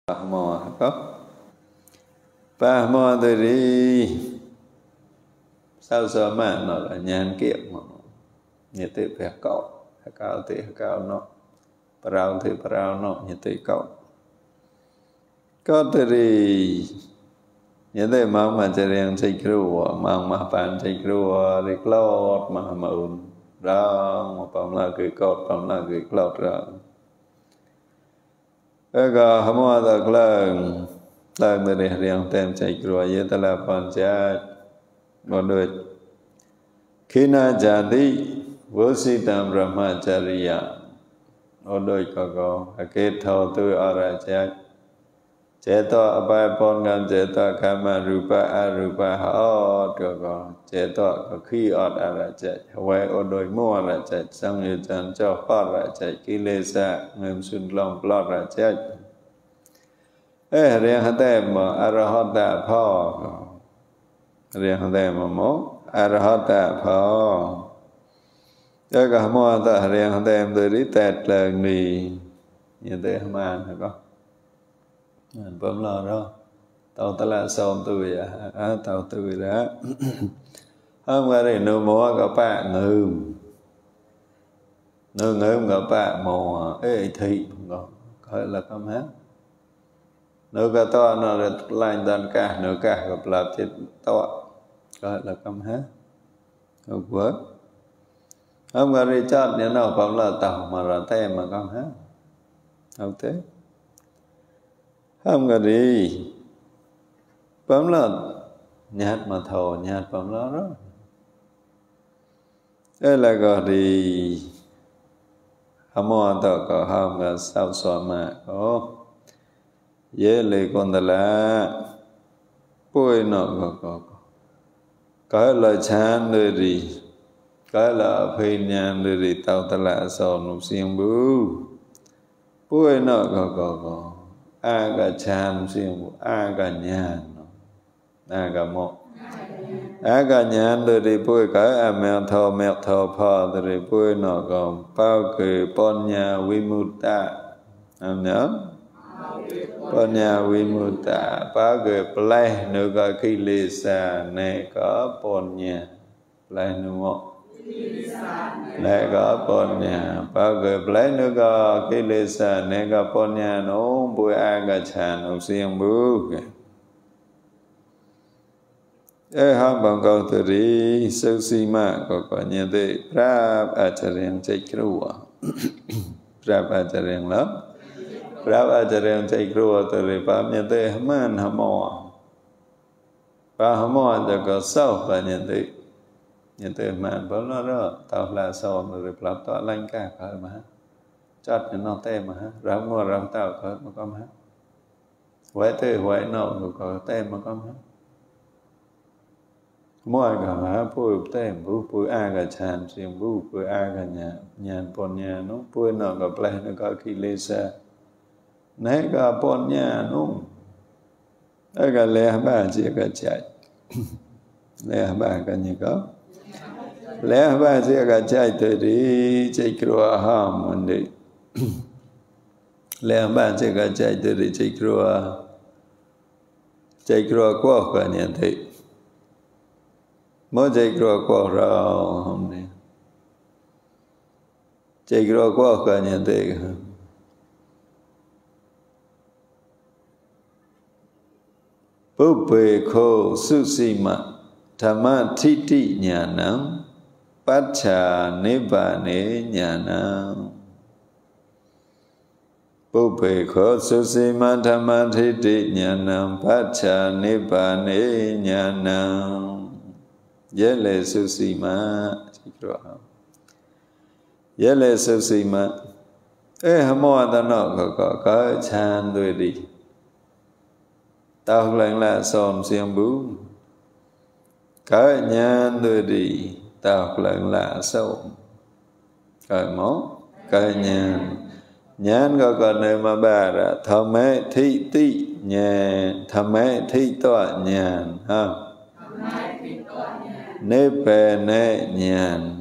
Pahmo có pahmo từ đi sao giờ mà nó là nhàn kiệm mà như thế phải cao thì cao nó parao thì parao nó như thế có từ đi như thế mà chỉ riêng chơi kêu mà bạn chơi kêu đi cloud mà ổn ra mà bạn là cái cloud bạn là cái cloud ra cái hamo ta klang từ đi riêng tem chơi kêu như thế là bạn chơi một đôi khi na jadi vô si tam brahmacharya một đôi có cái thâu tu ở ra chơi chế to abai pon ngam chế to kama rupa arupa ho có chế to có khi ở ra chế quay ở đôi mua ra chế sang như chân cho phát ra chế kilesa ngâm sun long plot ra chế riêng hạt tem mà arahata pho riêng hạt tem mà mốt arahata pho cho cả mua ta riêng hạt tem từ đi tẹt lần đi như thế mà có bấm lo đó tàu ta là xong tôi tàu tôi đó hôm qua thì nô múa có bạn ngơm có bạn mò ê thị gọi là cam hát nô cả to nó là lành đàn cả nô cả gặp là chết to gọi là cam hát không quá hôm qua thì chót nhớ nào bấm là tàu mà là tem mà cam hát không thế không có đi bấm là nhát mà thầu nhát bấm là đó đây là gọi đi hamo tao có không có sao xóa mà dễ lấy con ta là bôi nó có là chán rồi đi có là phê nhàn rồi đi tao ta là sao nụ xiên bưu bôi nó có aga cham sim aga nhan aga mo aga nhan de pui ka mèo thò pho de pui nó còn bao kỳ ponya vimutta nhớ ponya vimutta bao kỳ play nữa có kilesa này có ponya play nữa mo này có ponya bao giờ lấy nữa có cái lesa này có ponya nó bùi aga chan ông xiên bưu ham bằng câu từ đi sâu si mà có như thế prab acharyan chakruwa prab acharyan lắm prab acharyan chakruwa từ đi pháp như thế man hamo và hamo cho có sâu và như thế như thế mà bấm nó đó tao là sao rồi lập tọa lanh cả khởi mà chót nó tê mà rắm mua rắm tao khởi mà con hát quay thế quay nó có tê mà con hát mua cả mà bùi tê bùi aga chan xiêm bùi aga nhà pon nhà nó bùi nó có plei nó có kilesa nãy có pon nhà nó cái cái lẽ ba chỉ cái chạy lẽ ba cái gì có lẽ ba chỉ cái chạy tới đi chạy kêu ham anh đi lẽ ba chỉ cái chạy tới đi chạy kêu qua cái này thì mới chạy kêu qua rồi hôm nay chạy kêu qua cái này thì bố bê khô susima Thamma thiti nyanam Pacha nibbane nyanam Bubbe kho susima thamma thiti nyanam Pacha nibbane nyanam Yele susima Yele susima hamo ta nó có chan đuôi đi tao lần là son xiên bú cái nhan đôi đi tao lần là sâu cái mó cái nhan có còn nơi mà bà ra thầm mẹ thị tị nhà thầm mẹ thị tọa nhàn ha nếp bè nè nhàn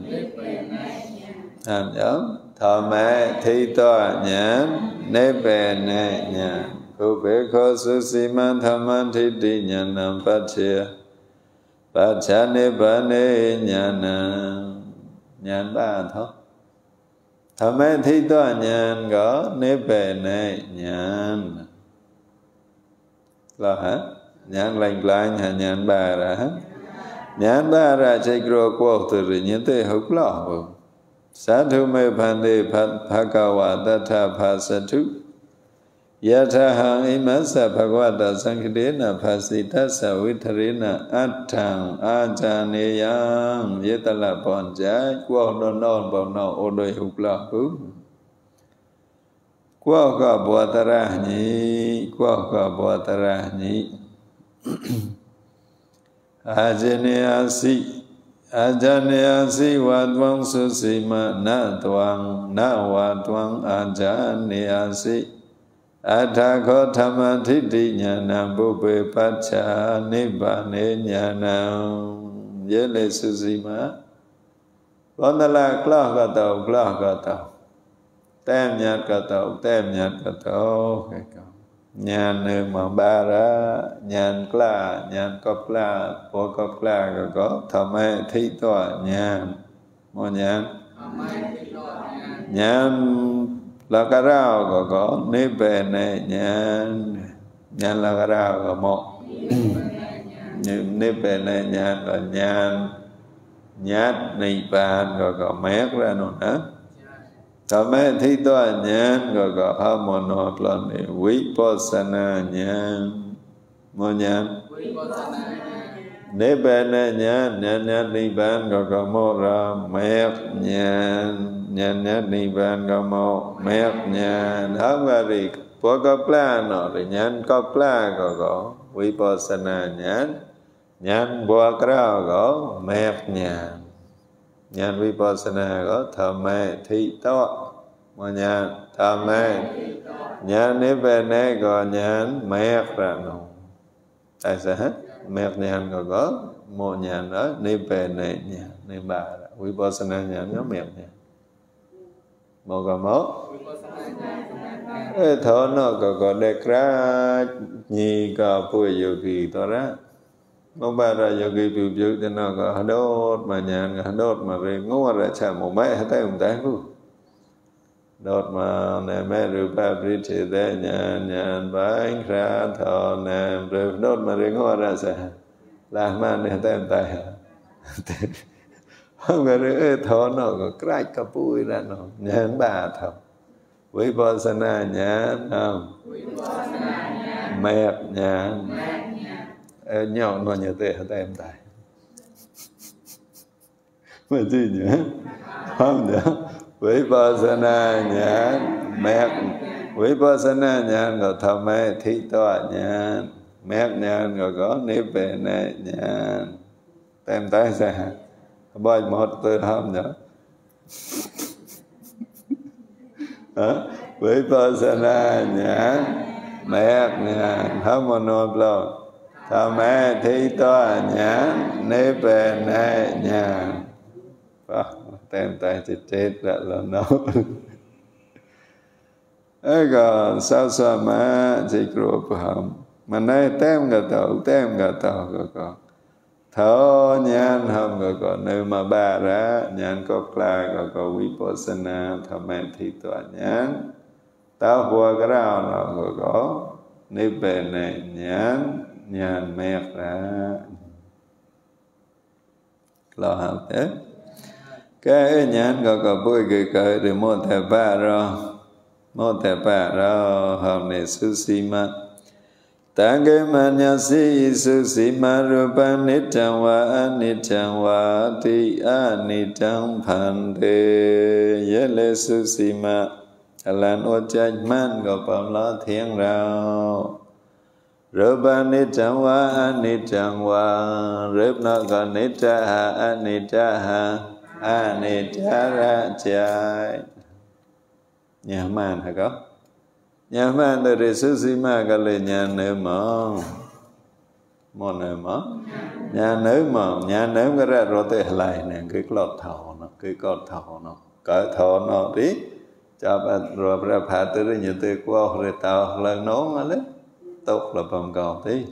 thầm mẹ thị tọa nhàn nếp bè nè nhàn Cô bế khô su si man tham man thi đi nhàn nam phát chia phát cha nê ba nê nhàn nam nhàn ba thôi tham mê thi toa nhàn có nê bề nê nhàn lo hả nhàn lành lành hả nhàn ba ra hả nhàn ba ra chạy kro qua từ rồi nhớ tới hốc lo sát thu mê phan đề phakawa tatha phasatu yatahang imasa bhagavata sankhidena phasitasa vitharena attang ajaneyang yetala ponjai qua non non bằng nào ô đôi hụt lọ hú qua cả bùa tara nhị qua cả bùa tara nhị ajaneyasi ajaneyasi wadwang susima na wadwang ajaneyasi Adhako Dhamma Thiti Nyanam Bubbe Pacha Nibbane Nyanam Yele Susima Gondala Klah Gato Tem Nhạt Gato Nhan Nư Mà Ba Ra Nhan Kla Nhan Cop Kla Bộ Cop Kla Có Thame Thi Tòa Nhan Mô Nhan Nhan là cái rau có nếp bề này nhàn là cái rau có một nếp bề này nhàn là nhát nị bàn rồi có mét ra nữa thọ mẹ thi toa nhàn rồi có hâm mộ nốt lần vipassana nhàn mô nhàn nếp bề này nhàn nị bàn rồi có một ra mét nhàn nị bàn có một mét nhàn hâm ra đi bố có plá nó thì nhàn có plá có vipassana nhàn bố có mét nhàn vipassana có thọ mẹ thi toa mà nhàn thọ mẹ nhàn nếp bề này có nhàn mét ra nó tại sao hết mét nhàn có một nhàn đó nếp bề này nhàn nếp bà vipassana nhàn có mét nhàn một cái mốt thọ nó có đẹp ra nhì có bùi yogi to ra một bà ra yogi biểu biểu cho nó có đốt mà nhàn có đốt mà về ngô ra chả một mấy hết tay ông tay luôn đốt mà nè mẹ rượu ba bít thì thế nhàn bánh ra thọ nè rồi đốt mà về ngô ra chả làm mà nè tay ông tay không có rửa thọ nó có cái cà bùi ra nó nhàn bà thọ vipassana nhàn không mệt nhàn nhau nó như thế hết em tay mà gì nhỉ không nhỉ vipassana nhàn mệt vipassana nhàn rồi thọ mẹ thi toa nhàn mệt nhàn rồi có nếp bề này nhàn em tay sao bao một từ không nhỉ vipassana nhàn mệt nhàn không một nốt lâu thọ mẹ thi toa nhàn nếp bề này nhàn tem tay chết ra là nó ấy còn sao sao mà chỉ có không mà nay tem gà tàu có thọ nhàn không có nơi mà ba ra nhàn có kla có vipassana thọ mẹ thi toa nhàn tao hùa cái rau nó có nếp bề này nhàn mệt ra lo học thế cái nhàn có bôi cái rồi một thẻ ba rồi hôm nay susima Tange manyasi susima rupa nitang wa ti anitang phante yele susima alan ô chanh man go pam lo thiên rao rupa nitang wa rup na go nitaha anitara chai nhà man hả có nhà man đời susima cái lời nhà nữ mỏ một nữ mỏ nhà nữ cái ra rồi tới lại nè cái lọt thầu nó cái con thầu nó cỡ thầu nó đi cho bạn rồi ra phá tới đây nhiều tới qua rồi tao lần nón mà đấy tốt là bằng cầu tí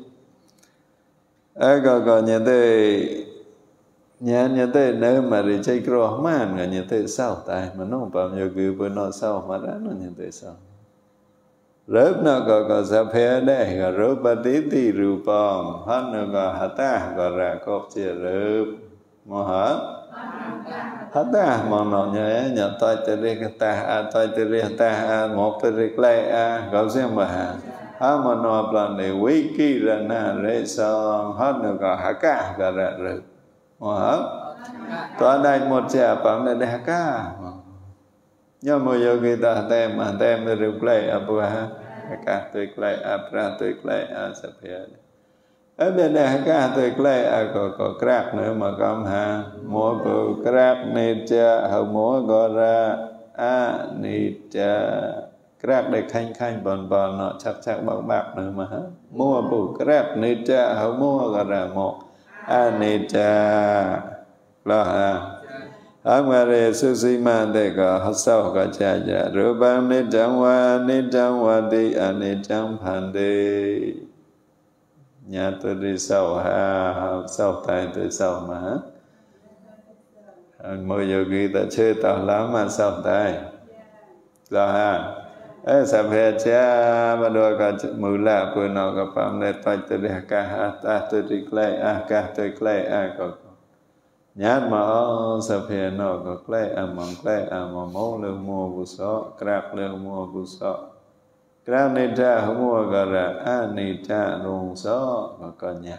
còn nhà tới nhà tới nơi mà đi chơi cờ man người nhà tới sao tại mà nó bao nhiêu người bên nó sao mà đã nó nhà tới sao rớp nó có sa phê đây có rớp ba tí rùa bom hết nó có hạt ta có ra cốp chia rớp mà hả hạt ta mà nó nhà tôi tới đây cái ta tôi tới đây ta một tới đây lại có xem mà mà nó plan để wiki ra na re xong hết nó có hạt cá có ra rớp mà hả tôi đây một chả bằng đây hạt cá nhưng mà giờ kita tem được play apa cả tuyệt lệ pra tuyệt lệ sắp hiện ở bên đây cả tuyệt lệ có crack nữa mà cầm ha mua bộ crack này cha hậu mua gọi ra này cha crack để khanh bòn nó chắc bạc nữa mà mua bộ crack này cha hậu mua gọi ra một này cha lo ha Amare susima deka hasau kacaja rubang nidangwa di anidang pande nyatu di sau ha sau tai từ sau mà mười yogi ta chơi tao lắm mà sau tai là ha sab he cha mà đôi cả mười lạ vừa nọ cả pam này tai từ đi ca ha ta từ đi clay ca từ clay có nhát mà sập hè nó có clay mà máu lương mua bù sọ crack lương mua bù sọ crack này cha không mua cả ra này cha rong sọ và có nhát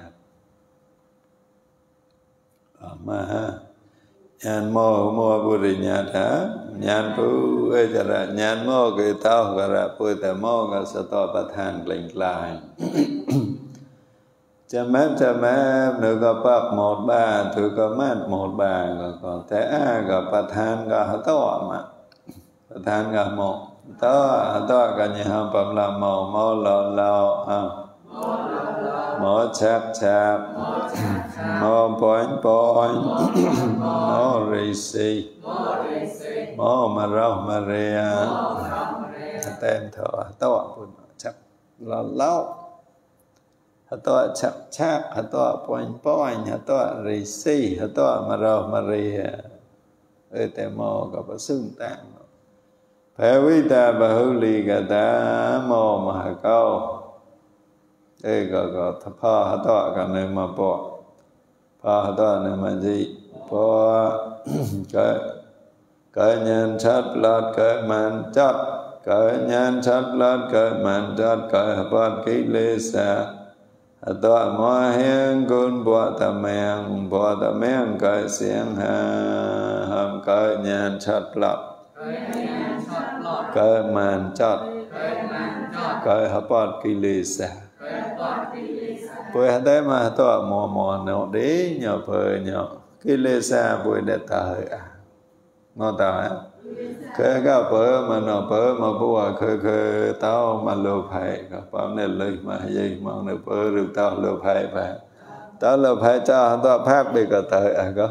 mà nhàn mua bù đi nhát hả nhàn bù ấy chả ra nhàn mua cái tao cả ra bùแต่mua cái sọ toประทานlệnh lại cha mép nữa có bác một ba thứ có mát một ba còn thế có bà than có to mà bà than có một to cả nhà hàng bầm là màu lò màu chạp màu bói màu rì xì màu mà rau mà rìa tên thở to chắc là lâuตัวชักตัวป้อยตัวริซีตัวมาเรามาเรียแต่มอกับซึ่งต่างแผ่วิตาบาหุลีกตามอมหาเก้าก็ทพาตัวกันในมาปอพาตัวในมาจีปอก็ยันชัดลอดก็มันจัดก็ยันชัดลอดก็มันจัดก็ปอดกิเลสตัวมอเฮงกุนบัวตะแมงก็เสียงหามก็ยันชัดลอดก็มันจัดก็ปอดกิเลสปุยได้มาตัวมอเนาะดีเนาะเพอเนาะกิเลสปุยได้ตายงอตายก็เพอมาเนาะเพอมาบัวเคยเต้ามาโลภะก็ปามเนี่ยเลยมาให้มองเนี่ยเพอหรือเต้าโลภะไปเต้าโลภะเจ้าตัวภาคไปก็ตายก็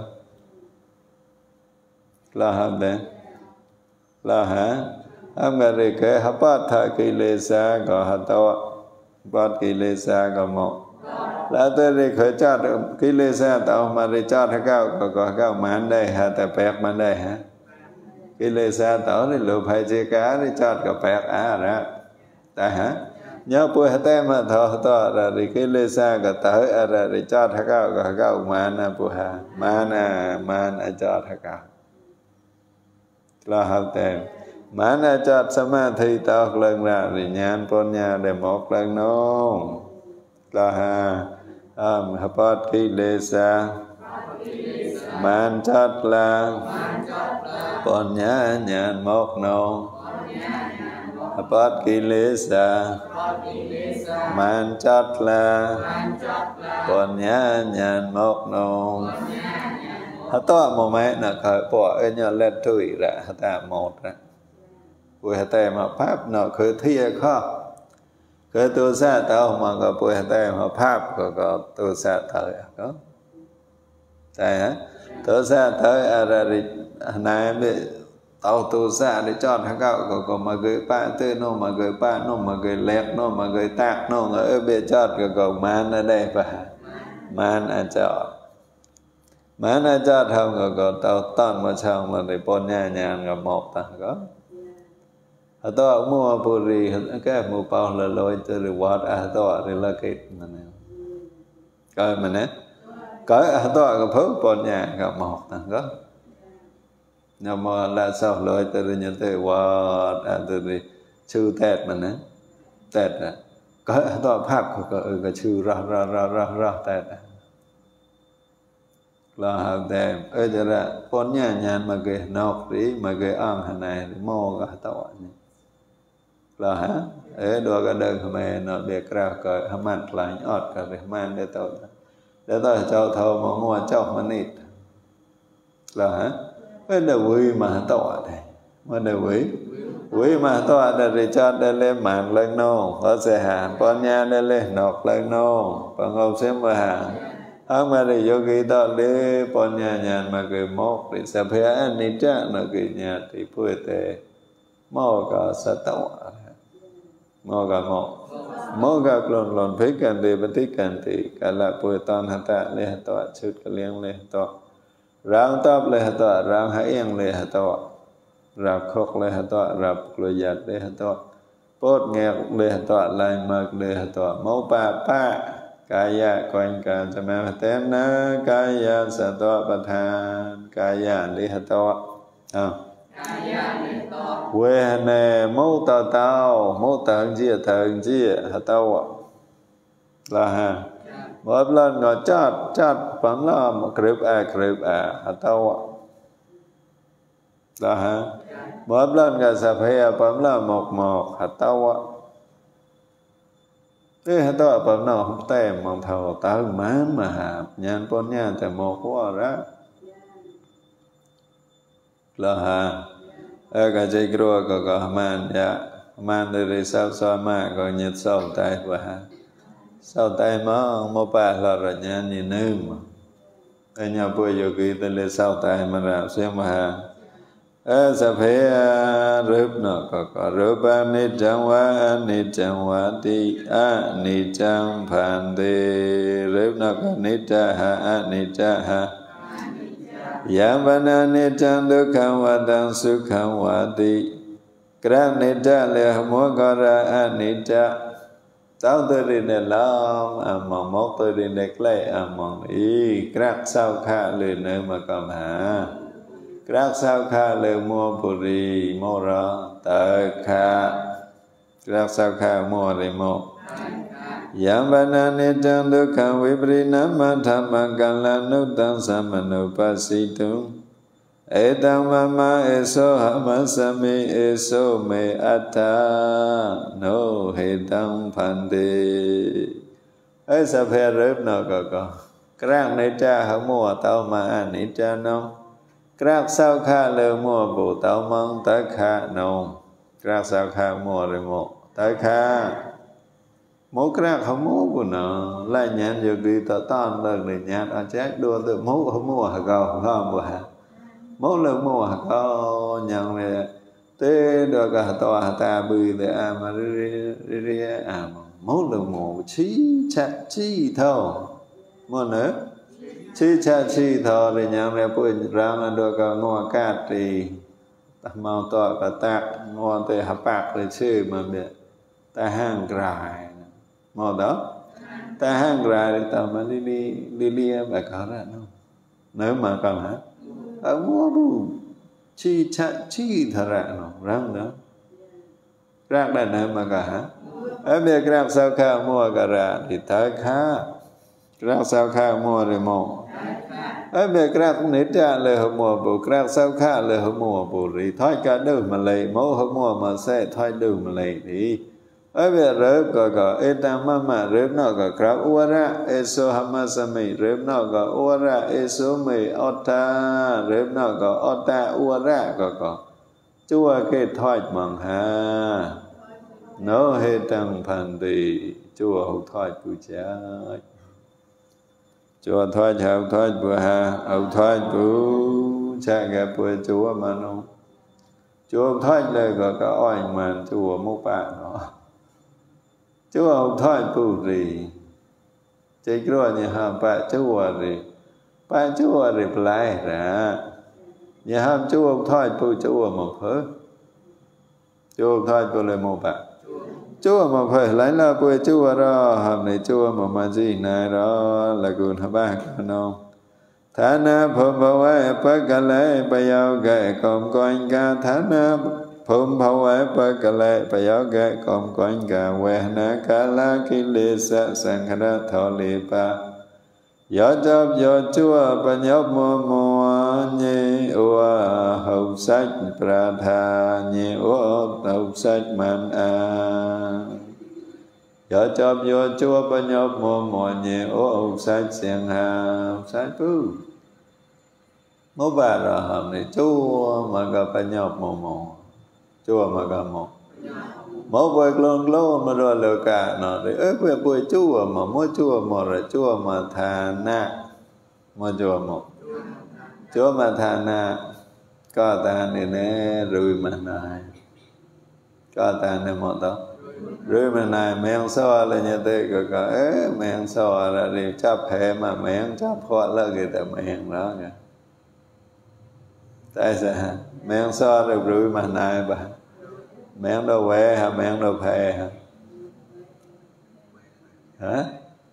ละหับเลยละฮะอเมริกาฮับปัตถกิเลสก็ฮัตตัวปัตกิเลสก็หมดแล้วตัวเด็กเคยจัดกิเลสต่อมาได้จัดให้ก็ก้าวมันได้ฮะแต่แปลกมันได้ฮะกิเลสต่อได้หลุดภัยเจกาได้จัดก็แปลกนะแต่ฮะnhớปุยแต่มาทอต่ออะไรกิเลสก็ต่ออะไรได้จัดให้ก็ก้าวมันนะปุยมันจัดให้ก็แล้วครับแต่มันจัดสมาธิต่อเรื่องราวญาณปัญญาได้หมกเรื่องน้องละฮะฮับปัตกิเลสมันจัดละปัญญาญาณหมกน้องฮับปัตกิเลสมันจัดละปัญญาญาณหมกน้องฮัตตัวโมเมนต์นะเคยปล่อยเนี่ยเล่นถุยละฮัตตาหมดนะปุยฮัตแต่มาภาพเนาะเคยเที่ยข้อเคยตัวซาเต้ามาก็ปุยฮัตแต่มาภาพก็ตัวซาเต้าก็ใช่ฮะตัวซาเต้าอะไรนายไม่ tàu tu xa để chọn hả cậu có mà gửi ba tư nó mà gửi ba nó mà gửi lẹt nó mà gửi tạc nó ở bên chọn cậu man ở đây và man ở chọn man ở chọn không cậu tàu toàn mà chọn mà để bọn nhà nhàn gặp một ta có ở đó mua buri cái mua bao là lôi từ reward ở đó thì là cái mà nè coi mà nè coi ở đó có phước bọn nhà gặp một ta có nhưng mà là sao lôi từ nhận từ reward ở từ chư tết mà nè tết à coi ở đó pháp của cái chư ra tết à là học đẹp ở chỗ đó bọn nhà nhàn mà cái nọc đi mà cái ăn hàng này mua cái tao là hả ở đó cái đơn mà nó biệt ra cái hàm ăn lại ọt cái việc man để tao cho thâu mà mua cho mà nít là hả cái đầu quý mà tao này mà đầu quý mà tao để cho để lên mạng lên nô có sẽ hàng con nhà để lên nọc lên nô còn không xem mà hàng ông mà để vô cái đó để con nhà mà cái mốc để sẽ phải ăn đi trả nó cái nhà thì phải để mò cả sát tao mò cả lon phải cần để bất cần thì cả là phải toàn hạt tạ lên hạt tạ chút cái liang lên hạt tạ rang táp lên hạt tạ rang hải yên lên hạt tạ rạp khóc lên hạt tạ rạp lôi giặt lên hạt tạ bốt nghẹt lên hạt tạ lại mực lên hạt tạ máu pa kaya quanh cả cho mẹ tên na kaya sa to bát han kaya li ha to quê nè mâu tao thần chia ha tao là ha một lần ngồi chát bấm là một grip ha tao là ha một lần ngồi sập hè bấm là một ha tao thế hả tao bảo nó không tem mong thầu tao mán mà hạp nhàn con nhà tại một quá ra là hả cái gì kêu có man để sao mà có nhiệt sau tay và sau tay mà ba là rồi nhàn như nương mà ở nhà bữa giờ kỳ tên là sau tay mà làm xem mà sa phê rớp nó có rớp anicang vati anicang phante rớp nó có anicca yamana anicang dukkhaṃ vadang sukhaṃ vati kra anicca le mua có ra anicca tao tôi đi nè long mong mốt tôi đi nè lấy mong ý kra sao kha lười nơi mà còn hả các sao kha lơ mua buri mua ra tờ kha các sao kha mua đi mua yam banane trang dukkha viprinama dhammakalanu sammanupasitu etam mama eso hamasami eso me atta no hetam phante ấy sao phải rớp nào có các này cha không mua tao mà anh ấy cha nó các sao kha lơ mua bù tao mong tới kha nông các sao kha mua rồi mua tới kha mỗi các không mua của nó lại nhàn giờ đi tao toàn lần để nhàn ở chết đua từ mỗi không mua hả cầu không mua hả mỗi lần mua hả cầu nhận về thế được cả tòa ta bự để mà đi mỗi lần mua chi thôi mua nữa chi thọ để nhang để bụi ra là được cả ngô cát thì màu tọa cả tạc ngô để hấp bạc để chơi mà biết ta hàng gài màu đó ta hàng gài để tao mà đi bài có ra không nếu mà còn hả ở mua bù chi thọ ra nó răng đó răng là nơi mà cả hả ở biệt răng sao kha mua cả ra thì tới khá răng sao kha mua rồi mua ở biệt các nít ra lời hợp mùa bù các sao kha lời hợp mùa bù thì thoái cả đường mà lấy mẫu hợp mùa mà sẽ thoái đường mà lấy thì ở biệt rớp có etam mama rớp nó có krab uara eso hamasami rớp nó có uara eso me ota rớp nó có ota uara có chúa cái thoái bằng ha nó hệ tăng phản tỳ chúa hậu thoái bù cha chúa thoái bù ha hậu thoái bù cha gặp bù chúa mà nó chúa thoại lời có cả oanh mà chúa một bạn nó chúa thoại bù rì chạy rồi nhà ham bạn chúa rì lại ra nhà ham chúa thoại bù chúa một phớt chúa thoại bù lời một bạn chúa mà phải lấy là bùi chúa đó hàm này chúa mà gì này đó là gùn hà bác nó thá na phum phá ai bác cả lệ bà yao gệ công coin ca thá na phum phá ai bác cả lệ bà yao gệ công coin ca quê na ca la ki lê sa sang khá thọ lê ba gió chấp gió chúa bà nhóc mùa mùa nhé ua hậu sách pra tha nhé ua hậu sách man a gió chấp gió chúa bà nhóc mùa mùa nhé ua hậu sách siêng hà hậu sách bú mô bà ra hầm này chúa mà gặp bà nhóc mùa mùa chúa mà gặp mùa mô bơi luôn mà rồi lừa cả nó để ớt về bơi chúa mà mô chúa mà rồi chúa mà thà na mô chúa mà thà na có ta này nè rùi mà này có ta này một đó rùi mà này mèn so là như thế có mèn so là đi chấp hệ mà mèn chấp khó là cái ta mèn đó kìa tại sao mèn so được rùi mà này bà mẹn đâu quẹ hả mẹn đâu phè hả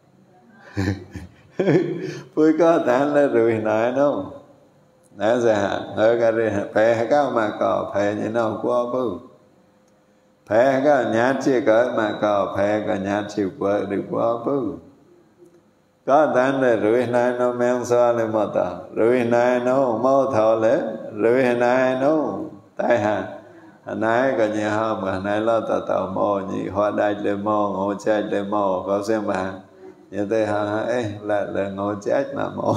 vui có tán là rùi nãy đâu nãy giờ hơi cái đi phè cái mà cò phè như nào qua bự phè cái nhát chia cỡ mà cò phè cái nhát chịu qua được qua bự có tán là rùi nãy nó mẹn xoa lên một tờ rùi nãy nó mau thọ lẽ rùi nãy nó tai hả nãy có nhiều hôm mà nãy lo tàu mò nhị hoa đai lê mò ngô chết lê mò có xem bà như thế hả là ngô chết mà mò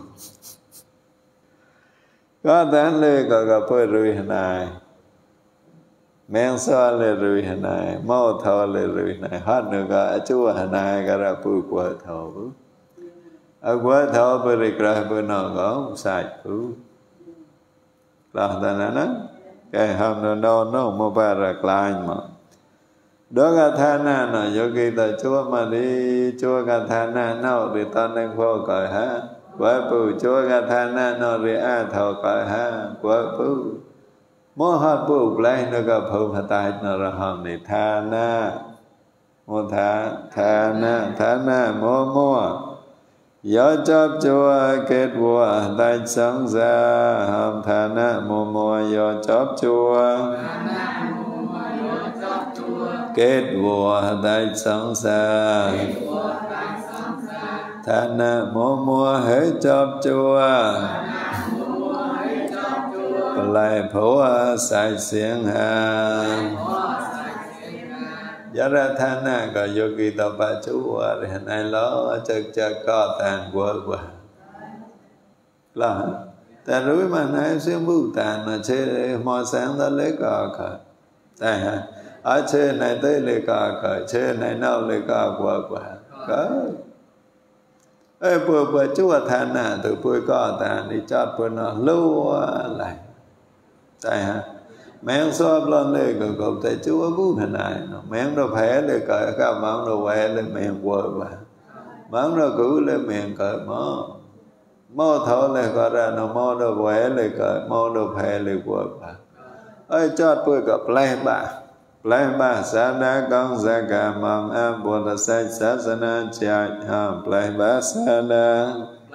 có tán lê có gặp bơi rùi này men xoa lê rùi này mò thọ lê rùi này hết nữa có chúa này có ra bùi qua thọ ở qua thọ bơi rì ra bơi nọ có sạch bùi là ta nói cái hôm nó mô bà ra lại mà đó cả thà na nó yogi ta chúa mà đi chúa cả thà na nó đi ta nên phô cởi ha quá bù chúa cả thà na nó đi a thọ cởi ha quá bù mô hát bù lại nó cả phô hà tài nó ra hòm này thà na mô thà na mô gió chấp chúa kết vua tại sống ra hàm thà na mô mô gió chấp chúa kết vua tại sống ra thà na mô mô hết chấp chúa lại phổ sai xiên hà giá ra thà na có yogi tập ba chú rồi hình ai lo chắc có tàn qua là ta rúi mà nãy xuyên bưu tàn mà chơi mò sáng ta lấy cò khởi tại hả ở chơi này tới lấy cò khởi chơi này nào lấy cò qua có bữa chú thà na từ bữa có tàn đi chót bữa nó lưu lại tại hả mẹn xóa lên đây có thể chúa bú hình này mẹn đâu phải để cởi các món đâu quẹ lên mẹn quơ và món đâu cứ lên mẹn cởi mò thọ lên có ra nó mò đâu quẹ lên cởi mò đâu phải lên quơ và ơi chót bữa gặp lấy ba sa đa con sa ca mong am bồ tát sai sa na chạy lấy ba sa đa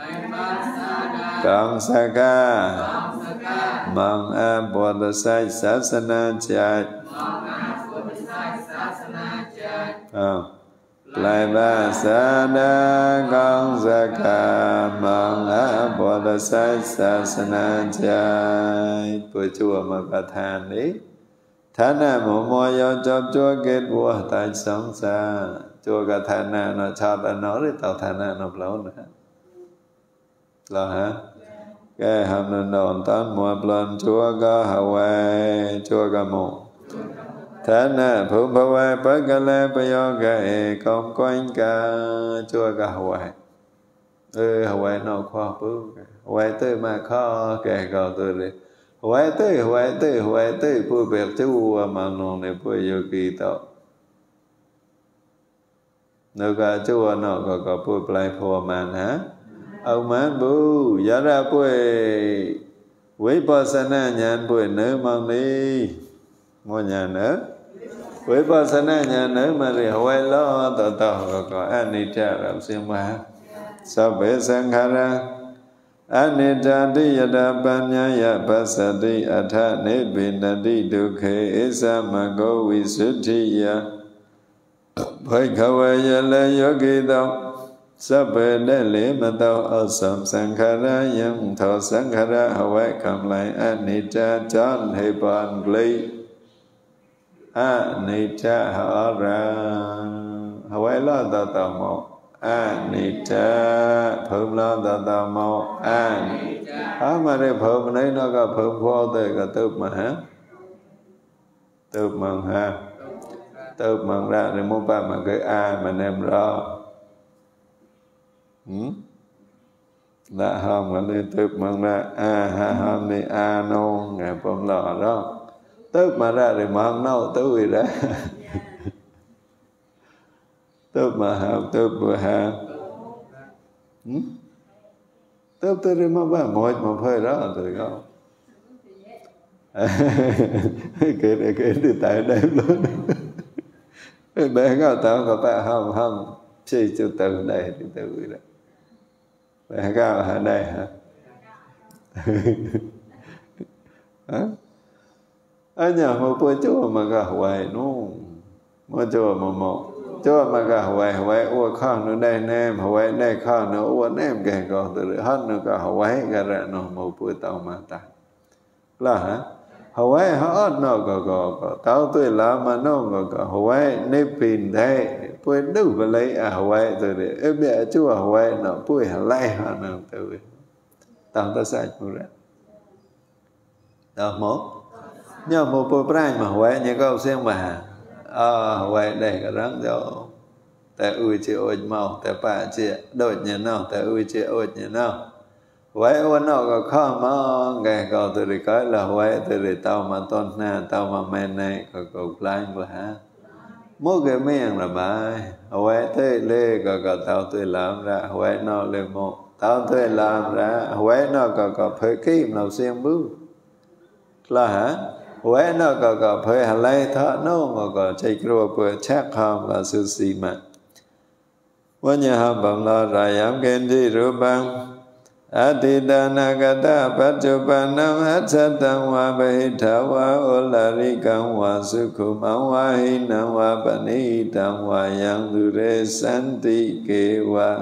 con sa ca mong a bồ tát sai sa na chạy lại ba sa đa con sa ca mong a bồ tát sai sa na chạy bữa chùa mà bà than đấy thà na mô mô yo chấp chúa kết vua tại sống xa chúa cả thà na nó cho ta nói đi tao thà na nó lâu nữa lo hả cái hôm nay đồn tán mùa lần chúa có Hawaii chúa có mù thà na phụ phá quay bác gà lê bà yo gà công quanh ca chúa có Hawaii Hawaii nó khó bú Hawaii tới mà khó kể cầu tôi đi hoài tới bùi bẹt chú mà nó này bùi yogi tạo nếu cả chú nó có bùi play phô màn hả ông mán bù giá ra bùi vipassana nhàn bùi nữ mang đi mua nhà nữa vipassana nhà nữ mà thì hoài lo tao có anicca làm xem mà sao bé sankhara anicca ti yada panyaya pasati atha nibbinati dukhe isamago visuddhiya bhikkhave le yogi tao sabbe đế lý mà tao ở sầm sankhara yang thọ sankhara hoài cầm lại anicca chọn hệ bàn lý anicca họ ra hoài lo tao một anicca phượng lo tao một anicca mà đây phượng này nó có phượng vô tới có tụp mà hả tụp mừng ha tụp mừng ra thì muốn ba mà cái mà nem rõ là hôm mà lên tụp mừng ra hôm đi nô ngày phong lò đó tụp mà ra thì mà không nâu tụp gì đó tụp mà học tụp vừa hà tụp tôi đi mà ba một hơi đó rồi không cái đi tại đây luôn bé có tao có ba không chỉ cho từ đây thì từ đó bé có ở đây hả ở nhà một bữa chúa mà cả hoài luôn một chúa mà một chúa mà cả hoài ua con nó đây nem hoài đây con nó ua nem cái con từ hết nó cả hoài cái ra nó một bữa tao mà ta là hả hoài hết nó có tao tôi làm mà nó có hoài nếp pin thế bữa đủ vào lấy hoài rồi để em bé chúa hoài nó bữa lại hả nó từ tao ta sai một ra đó một nhớ một bữa prai mà hoài như câu xem mà hoài đây cái rắn cho tại ui chị ôi màu tại bà chị đột nhiên nào tại ui chị ôi nhiên nào hoài ôn nào có khó mà ngày cầu từ đi cái là hoài từ đi tao mà tôn na tao mà men này có cục lai vừa hả mỗi cái miệng là bài hoài tới lê có tao tôi làm ra hoài nó lên một tao tôi làm ra hoài nó có phải kim nào xem bước là hả hoài nó có phải hà lấy thọ nó có chạy qua bữa chắc không là sư sĩ mà với nhà hầm bằng lo ra giảm khen đi rửa băng Atidana-gata paccupannam accatam wa bahita wa ularikam wa sukhumam wa hinam wa panitam wa yang dure santi ke wa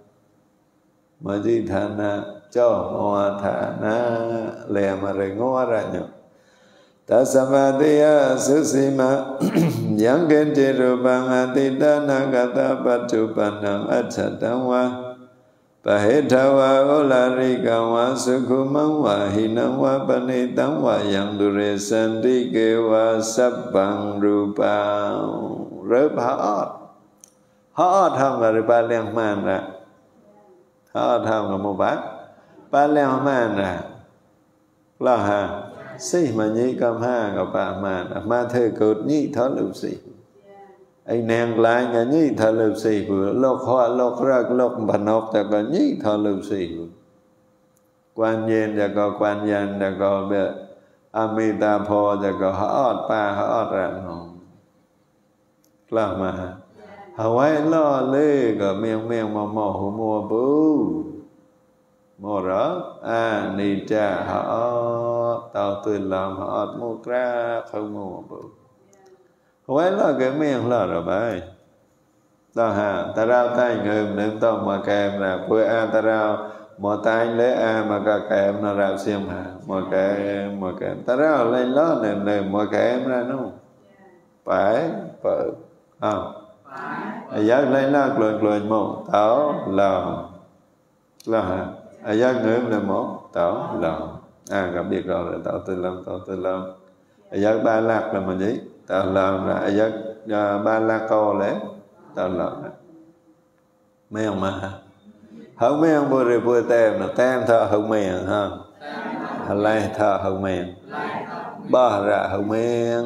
majithana cho hoa thana lè mà rồi ngó ra nhở tasamadiya susima yang kenci rupang atidana-gata paccupannam accatam wa Bahita wa ularika wa sukhumam wa hinam wa panitam wa yang dure sandike wa sabbang rupa rupa họ tham là rupa leng man ra họ tham là một bát ba leng man ra là ha si mà nhi cầm ha gặp bà mà thơ cột nhi thọ lục si ai nàng lại ngã nhi thọ lục si vừa lộc hoa lộc rạc lộc bản học ta có nhi thọ lục si quan nhiên ta có quan nhân ta có bệ Amitabha ta có họ pa họ ra nó là mà hỏi lo lê có miệng mà mò hồ mua bú mò rõ Anicca họ tao tôi làm họ mua ra không mua bú hỏi lo cái miệng lo rồi bài tao hà ta rao tay ngừng đừng tao mà kèm là bữa ta rao một tay lấy mà cả kèm nó rao xem hà một kèm ta rao lên lo nè một kèm ra nó phải không giác lấy nó lùi một tao lo hà giác ngưỡng là một tao lo gặp biệt rồi là tao tư lâm giác ba lạc là mình gì tao làm là giác ba la co lẽ tao làm mấy ông mà không mấy ông bữa tem là tem thôi không mấy ha lai tha hồng men ba ra hồng men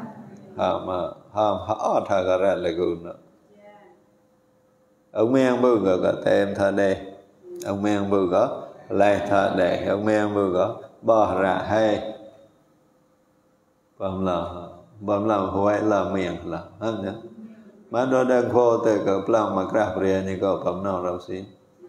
họ thà cả ra là gùn đó ông men bự có tem tha đây ông men bự có lai tha đây ông men bự có ba ra hay bấm là hoài là miệng là không nhá mà đó đang khô từ cái plong mà grab riêng như có bấm nào đâu xí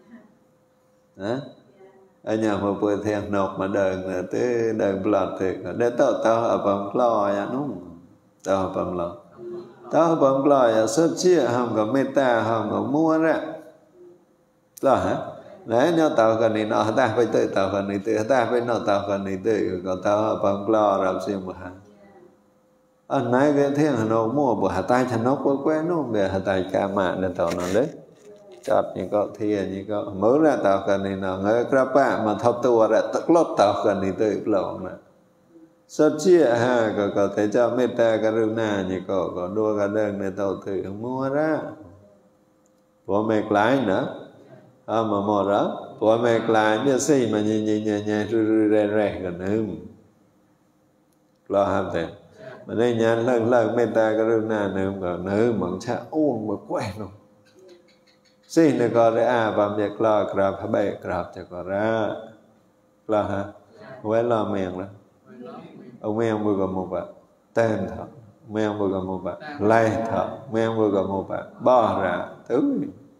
anh nhà mà bơi theo nọc mà đờn là tới đờn plot thì để tao ở bấm plo ya đúng tao bấm lo tao bấm plo ya sớt chia không có meta không có mua ra lo hả đấy nhau tao cần đi nọ ta phải tự tao cần đi tự ta phải nọ tao cần đi tự còn tao bấm plo làm gì mà anh nói cái thiên hà nội mua bữa hà tay thành nó quen nó về hà tay ca mạ nên tao nó đấy chọt như có thiên như có mới ra tao cần đi nào người grapa mà thọc tua ra tất lót tao cần đi tới lòng nè sớt chia ha có thể cho meta karuna như có đua cả đơn để tao thử mua ra của mẹ lái nữa mà mua đó của mẹ lái biết gì mà nhẹ re gần hơn lo ham thế mà đây nhà lần meta karuna nữa còn nữa mà cha uống mà quen không xin nó có ra và việc lo grab hay bệ grab cho có ra lo hả quay lo miệng đó ông miệng vừa còn một bạn tên thật miệng vừa còn một bạn lay thật miệng vừa còn một bạn bỏ ra thứ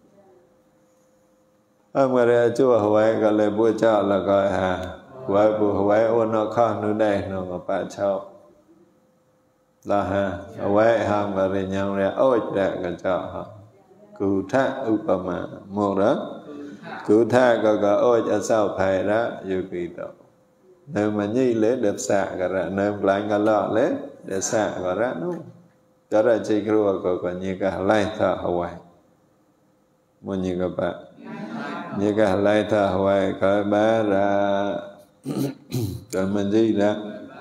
ông mà ra chùa Hawaii gọi là bùa cho là gọi quay bùa Hawaii ôn nó con nữa đây nó có bạn cháu là Hawaii hàng và rồi nhau ra ôi đã cả cho cụ thác upama một đó cụ thác có ôi cho sao phải đó yêu kỳ đó nếu mà nhi lễ đẹp xạ cả ra nếu lại cả lọ lễ đẹp xạ cả ra nó cho ra chỉ kêu có như cả lai thà Hawaii muốn như các bạn như cả lai thà Hawaii có ba ra rồi mình gì đó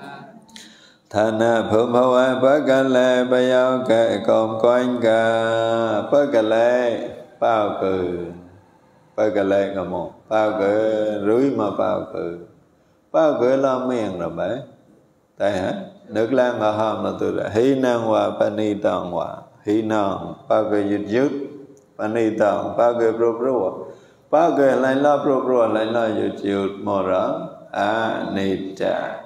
thana phượng phao a bá ca lê ba yao kệ còn quanh ca bá ca lê bao cừ bá ca lê cả một bao cừ rưới mà bao cừ lo miệng rồi bé tại hả nước lan ở hòm là tôi đã hí năng hòa pani tòng hòa hí năng bao cừ dứt pani tòng bao cừ pro bao cừ lại lo pro lại lo dứt mò rõ anicca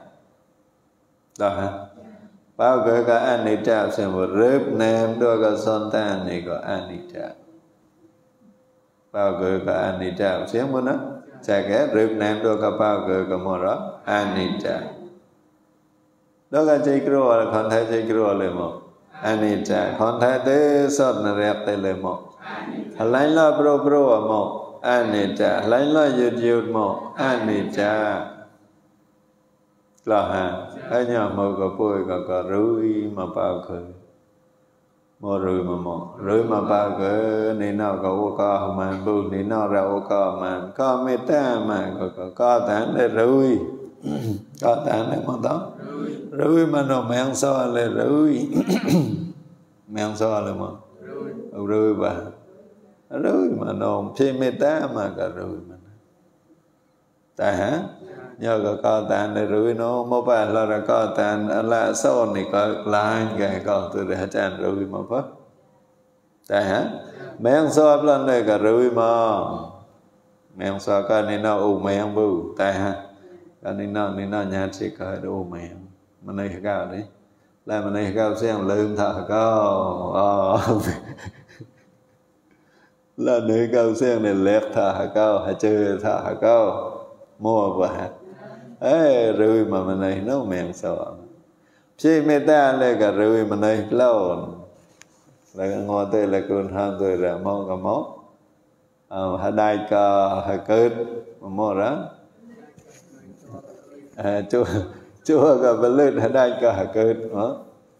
đó hả bao gồm cả anicca xem một rớp nem đôi cả son tan này có anicca bao gồm cả anicca xem một nó chạy cái rớp nem đôi cả bao gồm cả một đó anicca đó cả chơi kêu là con thấy chơi kêu là một anicca con thấy tới sốt là đẹp tới là một lấy lo pro một anicca lấy lo dứt một anicca lo ha cái nhà mơ có bôi có rưỡi mà bao cờ mơ rưỡi mà bao cờ nên nào có mà bù nên nào ra có meta mà có tán để rưỡi có tán để mà đó rưỡi mà nó mang so là rưỡi mang so là mà rưỡi bà rưỡi mà nó phê meta mà cả rưỡi mà tại hả nhờ có tàn để rưỡi nó mô bà là có tàn là sau này có lại cái có từ để chán rưỡi mà phát tại hả mấy so lần này cả rưỡi mà mấy so cái này nó mấy bù tại hả cái này nó nhà chỉ có mấy mà này cao đấy là mà này cao xem lương thợ cao là nơi cao xem này lẹt thợ cao hay chơi thợ cao mua và rưỡi mà mình này nó mèn sợ chi meta lên cả rưỡi mà này lâu là ngồi tới là con ham tôi là mong cả mốt hai đại ca hai cơn mua đó chúa cả bờ lươn hai đại ca hai cơn đó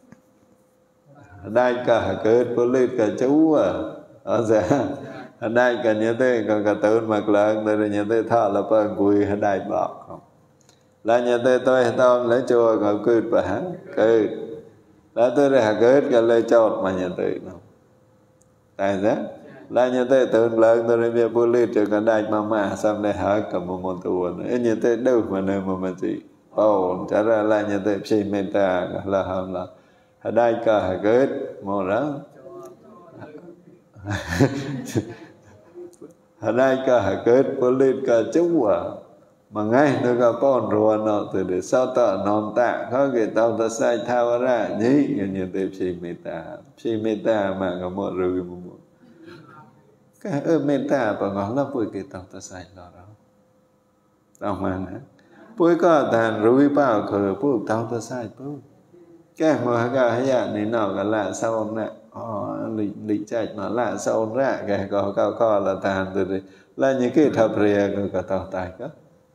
đại ca hai cơn bờ lươn cả chú ở giờ đại cả nhớ tới còn cả tên mặc lợn rồi nhớ tới thọ là phần quỳ đại bọc không là nhớ tới tôi tao lấy chùa còn cười bà cười là tôi đã cười cái lấy chọt mà nhớ tới nó tại đó là như thế tưởng lớn tôi biết bố lít cho cả đại mà xong đây hả cầm một tuần ấy như thế đâu mà nơi mà gì bảo trả ra là như thế phi mê ta là hàm là đại cả kết một đó đại cả kết bố lít cả chú à mà ngay tôi cả con rồi nó từ để sao ta non tạ có cái tao ta sai thao ra nhí như thế phi mê ta mà có một rồi một cái mê ta và ngó là bùi cái tao ta sai lo đó tao mà nè bùi có tàn rủi bao khờ bùi tao ta sai bùi cái mà cái hay là này nọ cái lạ sao nè lịch chạy nó lạ sao ra cái có là tàn từ đây là những cái thập rìa của tao tài đó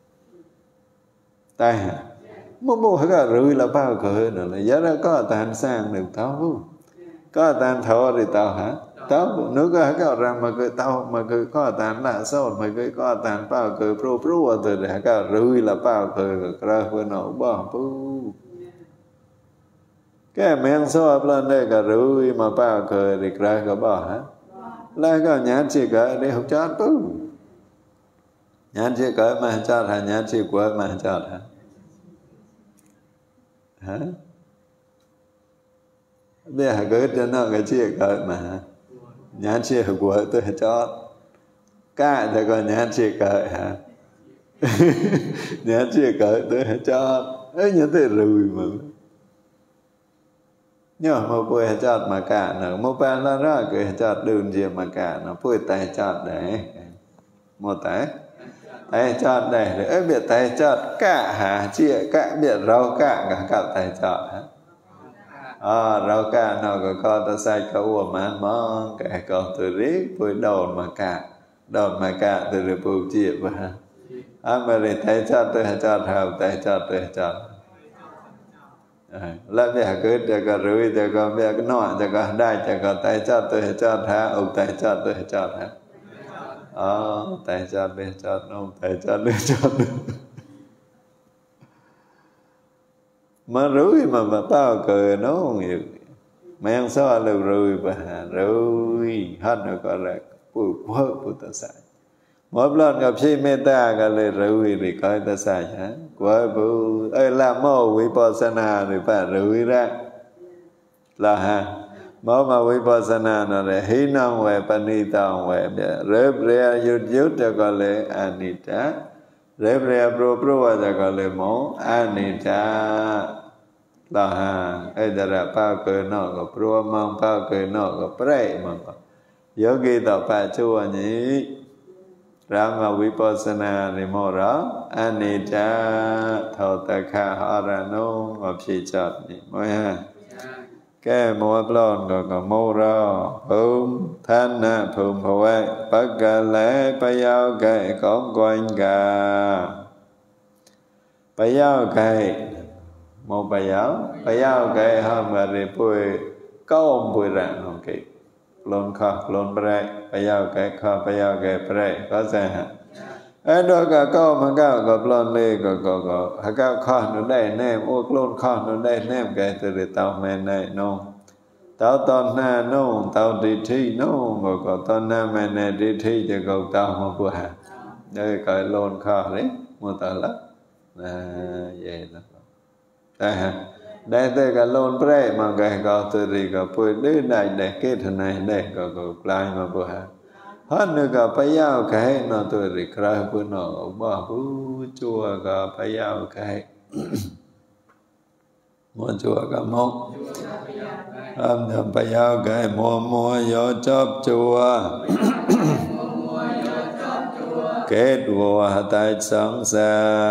tai hả một cái rủi là bao khờ nữa là giá đó có tàn sang được tao bùi có tàn thọ thì tao hả tao nếu có rằng mà cái tao mà cái có tàn là sao mà cái có tàn bao cái pro từ để cái rủi là bao cái ra với nó bỏ bu cái men số lên đây cái rủi mà bao cái thì ra cái bỏ hả lại cái nhát chỉ cái để học chót bu nhát chỉ cái mà chót hả nhát chỉ của mà chót hả bây giờ cái cho nó cái chia cái mà nhãn chia của tôi cho cả cho con nhãn chia cởi hả nhãn chia cởi tôi cho ấy như thế rồi mà nhớ một buổi chọt mà cả nó một bàn là ra cái chọt đường gì mà cả nó buổi tay chọt đấy một tay chọt đấy ấy biệt tay chọt cả hả chia cả biệt rau cả tay chọt hả rau cả nó có con ta sai có ua mán mong cái con từ riết với đồn mà cả từ được bù chia và mà để tay chọt tôi chọt hào tay chọt tôi chọt là bây cứ cho con rủi cho con bây cái nọ cho con đai cho con tay chọt tôi chọt hả ông tay chọt tôi chọt hả tay chọt tôi chọt ông tay chọt tôi chọt mà rủi mà bao cờ nó không hiểu mà ăn sao là rủi và rủi hết rồi có là bùi quá bùi ta sai mỗi lần gặp si mê ta cái là rủi thì coi ta sai hả quá bùi ơi làm mô vipassana thì phải rủi ra là ha mỗi mà vipassana nó là hí nông về panita về rớp ra yut cho gọi là anita rớp ra pro cho gọi là mô anita là ha ấy là bao cờ nó có pro mong bao cờ nó có pre mong yogi tập phải chua nhỉ Rama vipassana ni mô đó anicca thọ ta kha harano ngọc chỉ chợt nhỉ mỗi ha cái mô plon có mô ra phum thanh na phum phơi bất cả lễ bây giờ cái con quanh cả bây giờ cái một bài giáo cái hôm mà đi bùi câu bùi rạng ok lon kho lon bray bây giờ cái kho bây giờ cái bray có sao hả ấy đôi cả câu mà cao gặp lon đi có cao kho nó đây nem ô lon kho nó đây nem cái từ để tao men này no tao ton na no tao đi thi no có ton na men này đi thi cho cầu tao mà bùa hả đây cái lon kho đấy một tờ lắm vậy đó đây đây cái lon pre mà cái có từ gì có bùi đứa này để cái thằng này đây có lại mà bùa hết nữa có phải giao cái nó từ gì ra bùi nó bỏ bùi chua có phải giao cái mua chua có mốc phải giao cái mua vô chóp chua kết vua tại sống xa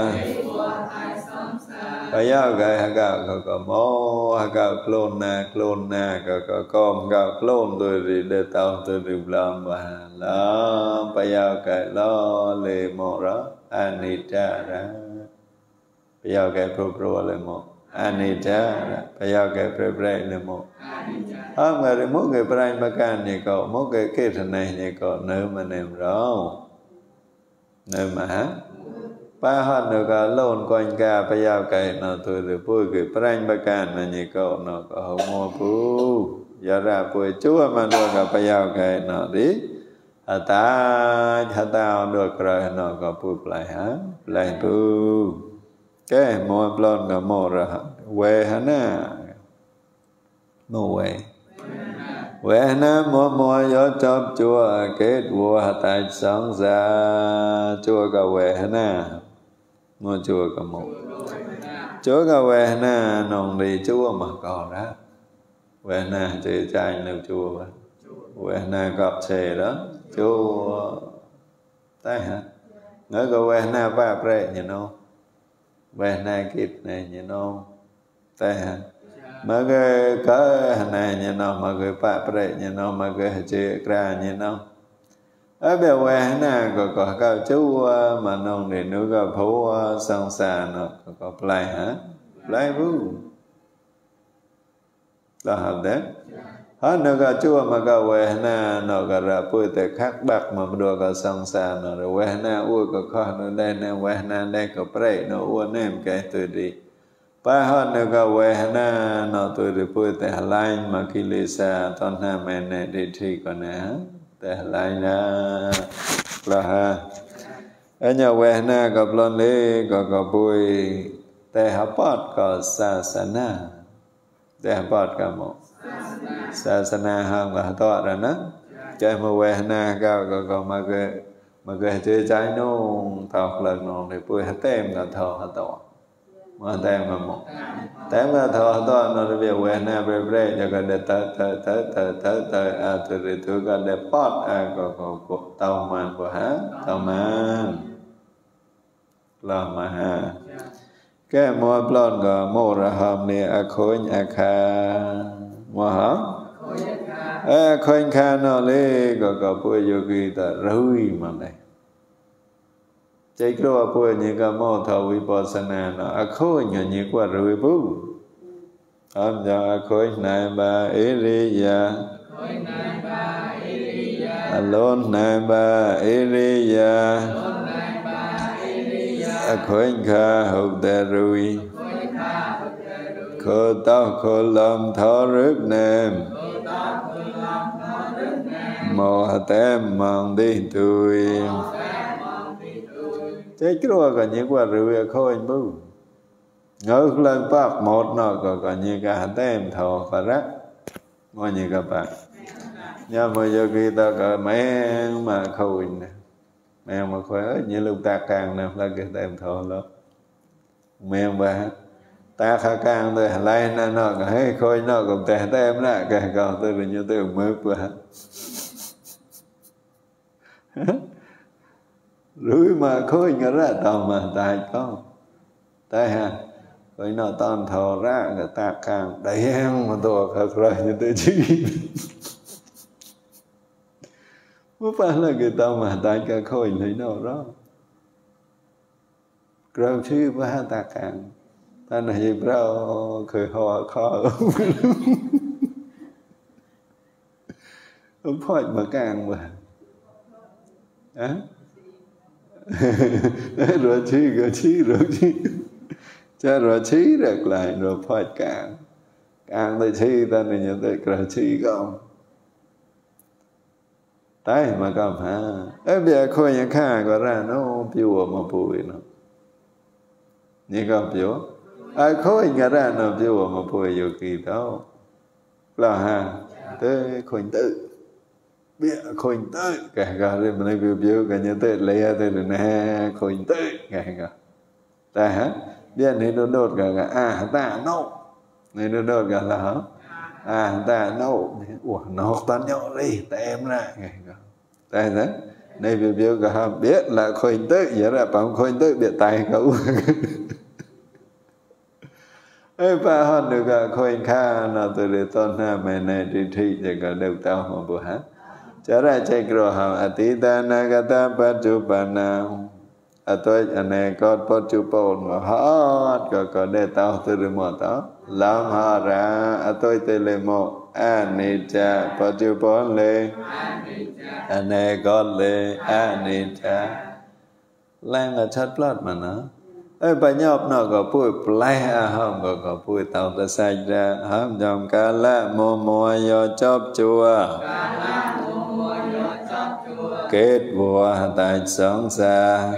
bây giờ cái có mô clone na có con clone tôi đi để tao tôi đi làm và lo bây giờ cái lo lệ mô đó anita ra bây giờ cái pro lệ mô anita ra bây giờ cái pre lệ mô mà để mỗi người brain bakan này có mỗi cái thằng này này có nơi mà ném rồi nơi mà hả ba hòn được cả lôn quanh cả bây giờ cái nó tôi được bôi cái prang bakan là như cậu nó có hậu mua phu giờ ra bôi chúa mà được cả bây giờ cái nó đi ta tao được rồi nó có bụi lại bù cái mua plon cả mua rồi quê hả nè mua quê nè mua gió chóp chua kết vua tại sáng ra chua cả quê hả nè mua chua cả một chua cả quê nè nồng đi chua mà còn đó quê nè chơi trai nấu chua quê nè gặp xe đó chua tay hả nói có quê nè ba pre you know quê nè kịp này you know tay hả mà cái này you know mà cái ba pre you know mà cái chơi ra you know ở bên quê nè có cao chú mà nông để nước có phú sông xa nó có play hả play vu là hợp đấy hết nó có chua mà có quê nè nó có ra bụi để khắc bạc mà đua có sông xa nó rồi quê nè ua có khó nó đây nè quê nè đây có play nó ua nêm cái từ đi ba hết nó có quê nè nó từ đi bụi để lại mà khi lì xa toàn hà mẹ nè đi thi còn nè để lại nè là ha ở nhà quê nè có plon lý có bụi để hấp bọt có sa na để hấp bọt cả một sa na hơn là to rồi đó chơi mà quê nè có mà cái chơi trái nó thọ lần nó thì bụi hết tem là thọ hết to mà tem mà một tem là thọ to nó về quê nè về cho cái để tới từ từ cái để bọt có tàu màn của hả tàu màn là mà ha cái mua plon có mua ra hôm nay khối kha mua hả khối kha nó lấy có bùi yogi ta rui mà này chạy qua bùi như cái mua thầu vipassana nó khối như qua rui bù hôm giờ khối này ba iriya alon này ba iriya khối kha hụt tê rui khô tao khô lâm thó rước nêm mồ tem mong đi tui chế cái đó có những quả rượu khôi bù ngỡ lên bác một nó có những cái tem thọ và rắc mọi như các bạn nhưng mà giờ khi ta có mấy mà khôi nè mẹ mà khỏe như lúc ta càng nè là cái tem thọ lắm mẹ bà ta khá càng tôi lấy nó có hay khôi nó cũng tè tem đó cái còn tôi là như tôi mới qua rủi mà khôi ngỡ ra tao mà tài có tài ha khôi nó toàn thò ra người ta càng đầy em mà tôi khắc rồi như tôi chỉ mới phải là người ta mà tài cả khôi lấy nó đó rồi chứ ba ta càng ta này gì bro khởi họ khó ông phải mà càng mà á rồi chi cha rồi chi được lại rồi phải càng tới chi ta này nhận tới rồi chi không đấy mà không hả ấy bây giờ khôi những khá có ra nó piu mà bùi nó như không piu khôi ngã ra nó piu mà bùi vô kỳ đó là ha tới khôi tự biết khôi tự cái rồi mình piu cái như tới lấy tới rồi nè khôi tự cái ta hả biết này nó đột cả ta nô này nó đột cả là hả ta nô ủa nó tan nhau đi ta em ra cái ta thế này piu cả biết là khôi tự vậy là bằng khôi tự biết tay cậu ê ba hơn được cả khôi kha nó từ để tôn ha mẹ này đi thi thì cả đều tao mà bữa hát chả ra chạy rồi hả atita nagata pachupana tôi anh này có pachupon mà hết có để tao từ để mà tao làm ha ra tôi từ để một anicca pachupon le anh này có le anicca lang là chất plot mà nó bà nhọc nó có bụi play không có bụi tàu ta sạch ra hâm dòng ca la mô mô yo chóp chua kết vua tại sống xa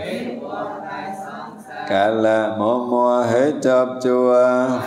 cả là mua hết chập chua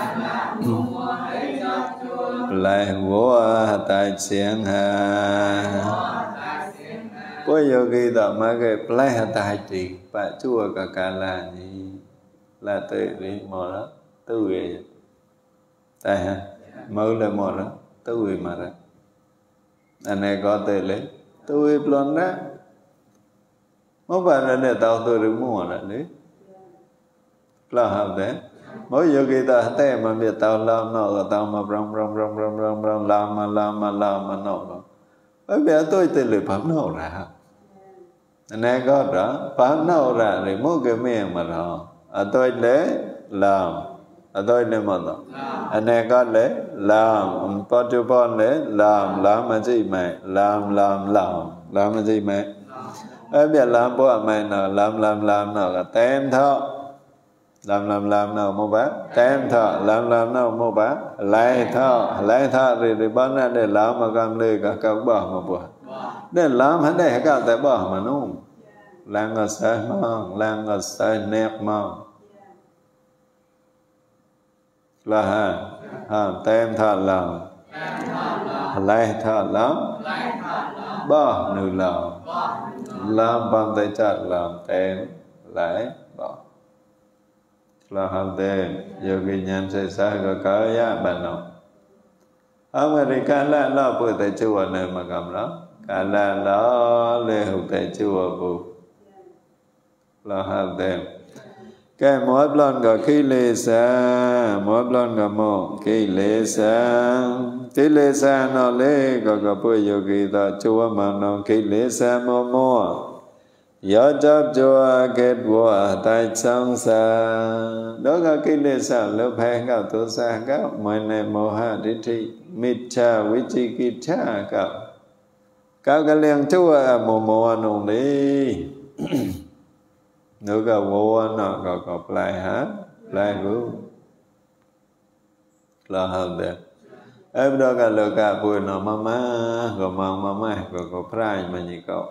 lại vua tại xiên hà bây giờ khi đó mà cái lại tại thì bà chua cả là gì là tự đi mà đó tự về tại ha mơ là mà đó tự về mà đó anh này có tự lấy tự về luôn đó mỗi bạn là để tao tôi được mua là đấy là hợp đấy mỗi giờ khi ta thấy mà biết tao làm nó là tao mà rong làm mà nó bởi vì tôi tự lực pháp nó ra anh này có đó pháp nó ra thì mỗi cái miệng mà đó tôi lấy làm tôi lấy mà đó anh này có lấy làm có chú con lấy làm mà gì mày làm mà gì mày bởi vì làm bộ mày nó làm nó là tem thọ làm nào mua bán tem thọ làm nào mua bán lấy thọ thì bán ra để làm mà cầm đi cả các bỏ mà bỏ để làm hết đây cả tại bỏ mà nó làm ngờ sai mong làm ngờ sai nẹp mong là ha tem thọ làm lấy thọ làm bỏ nữ làm bằng tay chặt làm tem lấy bỏ là hợp đề giờ cái nhân sẽ sai có giá bạn nào ông người cả là lo bữa tại chùa này mà cầm đó cả là lo lê hụt tại chùa bù là hợp đề cái mỗi lần có khi lê xa mỗi lần có một khi lê xa nó lê có bữa giờ cái ta chùa mà nó khi lê xa mua do chấp chùa kết vua tại sông xa đó là cái lễ sản lớp hai cao tổ xa cao mọi này mô ha đi thị mít cha với chi kỳ cha cao cao cái liên chùa mô nông đi nữa cả vua nó có lại hả lại vua là hơn đẹp em đó cả lựa cả bùi nó mà có prai mà như cậu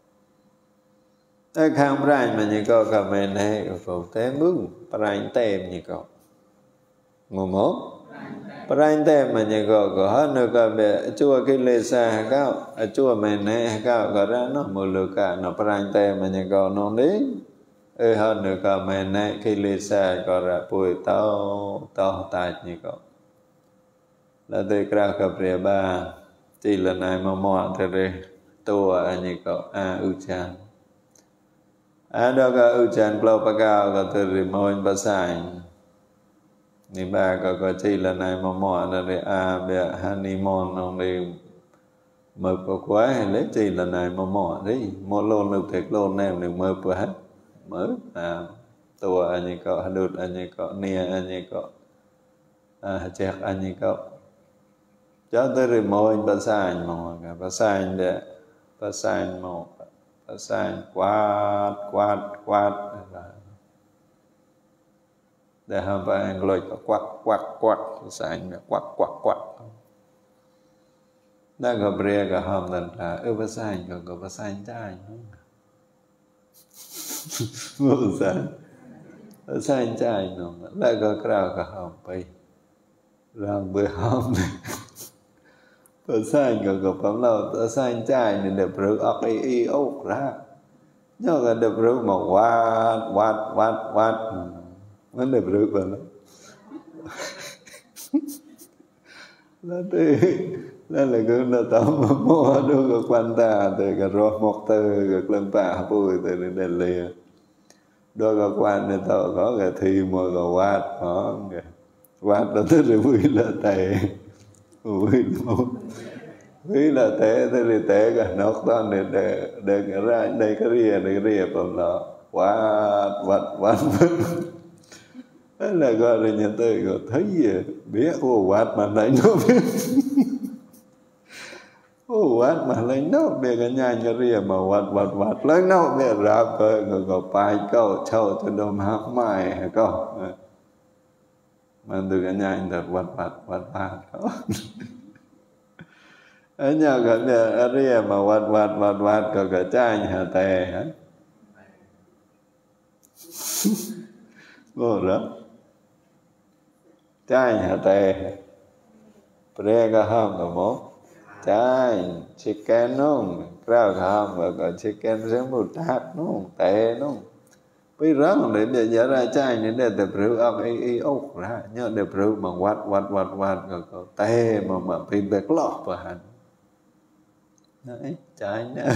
cái khang prai mà như cậu cả mình này có thế mừng prai tem như cậu ngủ mốt prai tem mà như cậu có hết nữa cả về chùa cái lê xa cao chùa mình này cao có ra nó một lựa cả nó prai tem mà như cậu nó đi hơn nữa cả mình này cái lê xa có ra bùi tao tài như cậu là tôi kêu cặp rìa ba chỉ lần này mà mò thế đây tua như cậu chan đó cả chan lâu pa cao có từ rìa môi ba sai ni ba có chỉ lần này mà mò thế đây bè honeymoon ông đi mơ có quá hay lấy chỉ lần này mà mò đấy một lon được thiệt lon em được mơ quá hết mơ tua như cậu đột như cậu nia như cậu chẹt như cậu cho tới rồi môi bà sanh mò cả bà sanh mò bà sanh quát để hàm bà anh lôi quát bà sanh quát đang gặp rìa cả hàm lần là bà sanh có bà sanh trai bà sanh trai nó lại có krao cả hàm bay làm bữa hàm này tôi sai gặp phẩm nào tôi sai trai nên đẹp rực ốc đi ốc ra nhớ là đẹp rực mà quát nó đẹp rực rồi đó là cứ nó tao mà mua đâu có quan ta từ cái rô một từ cái lần ta bùi từ đến lìa đôi có quan nên tao có cái thi mà có quát đó tới rồi vui là tệ vui là thế thì thế cả nó toàn để cái ra đây cái rìa còn nó quát thế là gọi là nhận tới gọi thấy gì biết quát mà lấy nó biết quát mà lấy nó biết cái nhà cái rìa mà quát lấy nó biết ra coi gọi bài câu châu cho đom hát mai hay câu mà từ cái nhà thật quát đó ở nhà cái ở đây mà vạt cái chai nhà tè hả ngồi đó chai nhà tè pre cái ham cái món chai chicken nung rau ham cái chicken giống một hạt nung tè nung bây giờ để bây giờ ra chai này để tập rượu ốc ấy ốc ra nhớ để rượu mà vạt cái tè mà bị bẹt lọt vào hẳn đấy chai nè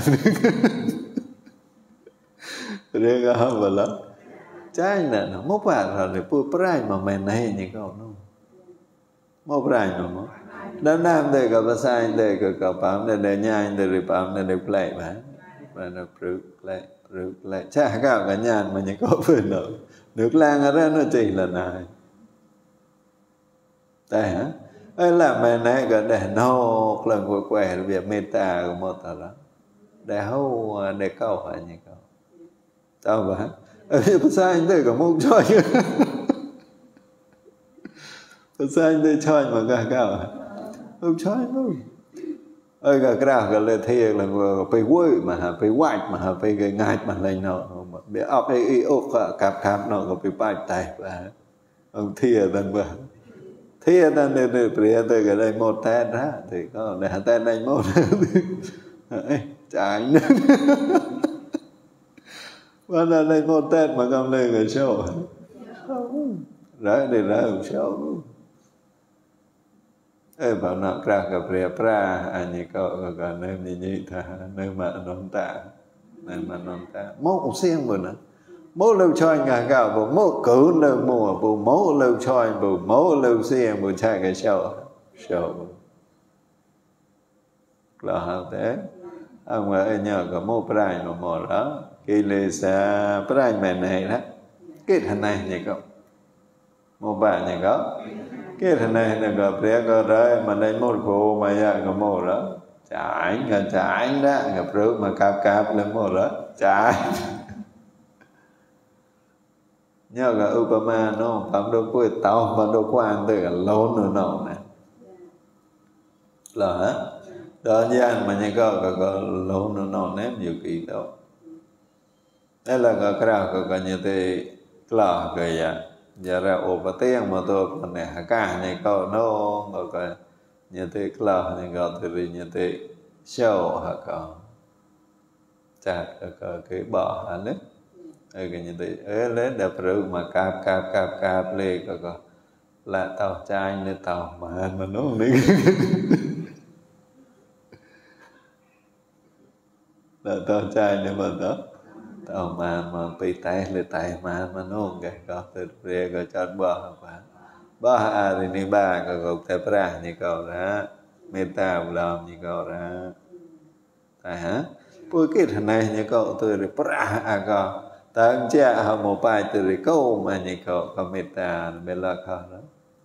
pre cái ham vào lắm chai nè nó mốc vào rồi để pui prai mà mày này như câu nó mốc prai mà mốc đám nam đây cả sai đây cả bám đây nhai đây bám đây play mà nó rượu play cha cả nhàn mà những câu về nước lang ở đó nó chỉ là này đây hả ấy là mày này cả để nô lần quẻ việc meta của một tờ đó để hâu để câu phải như câu sao vậy sai anh đây cả mông chơi sai anh đây chơi mà cả không chơi đâu ơi cả cái là thiệt là phải quay mà phải quay mà phải cái ngài mà lên nó để ốc ấy ốc cạp nó có phải bài tay và ông thiệt rằng vậy thiệt rằng để từ cái đây một tên ra thì có để tên này một trái và là đây một tên mà cầm lên cái show đấy để ra một show bảo nó ra gặp rìa pra anh ấy có nên như thà nên mà non ta mốt cũng xiên rồi nè mốt lưu choi ngà gạo bộ mốt cử lưu mùa bộ mốt lưu choi bộ mốt lưu xiên bộ chạy cái show là hả thế ông ấy nhờ có mốt prai nó mò đó khi lê xa prai mẹ này đó cái thằng này như không một bạn như có cái thằng này là gặp rẻ có đấy mà đây một cô mà ya có một đó trái đó gặp rượu mà cạp lên một đó trái nhớ cả Obama nó phạm đồ quê tao mà đồ quan từ cả lốn nữa nó nè là hả đó gian mà như có lốn nữa nó ném nhiều kỳ đâu đây là cái như thế là cái giờ ra ô bà tiếng mà tôi còn này hạ ca này có nó có như thế là này có thì như thế show hạ có chặt có cái bỏ hả đấy cái như thế lấy đẹp rượu mà cạp lê có là tàu chai nên tàu mà nó không đi là tàu chai nên mà đó tao mà bị tay mà nó không cái có từ rìa có chọn ba thì ni ba có thể ra như câu ra meta làm như câu ra tại hả bữa cái thằng này như câu từ rìa ra có tăng cha họ một bài từ rìa câu mà như câu có meta bên là khó đó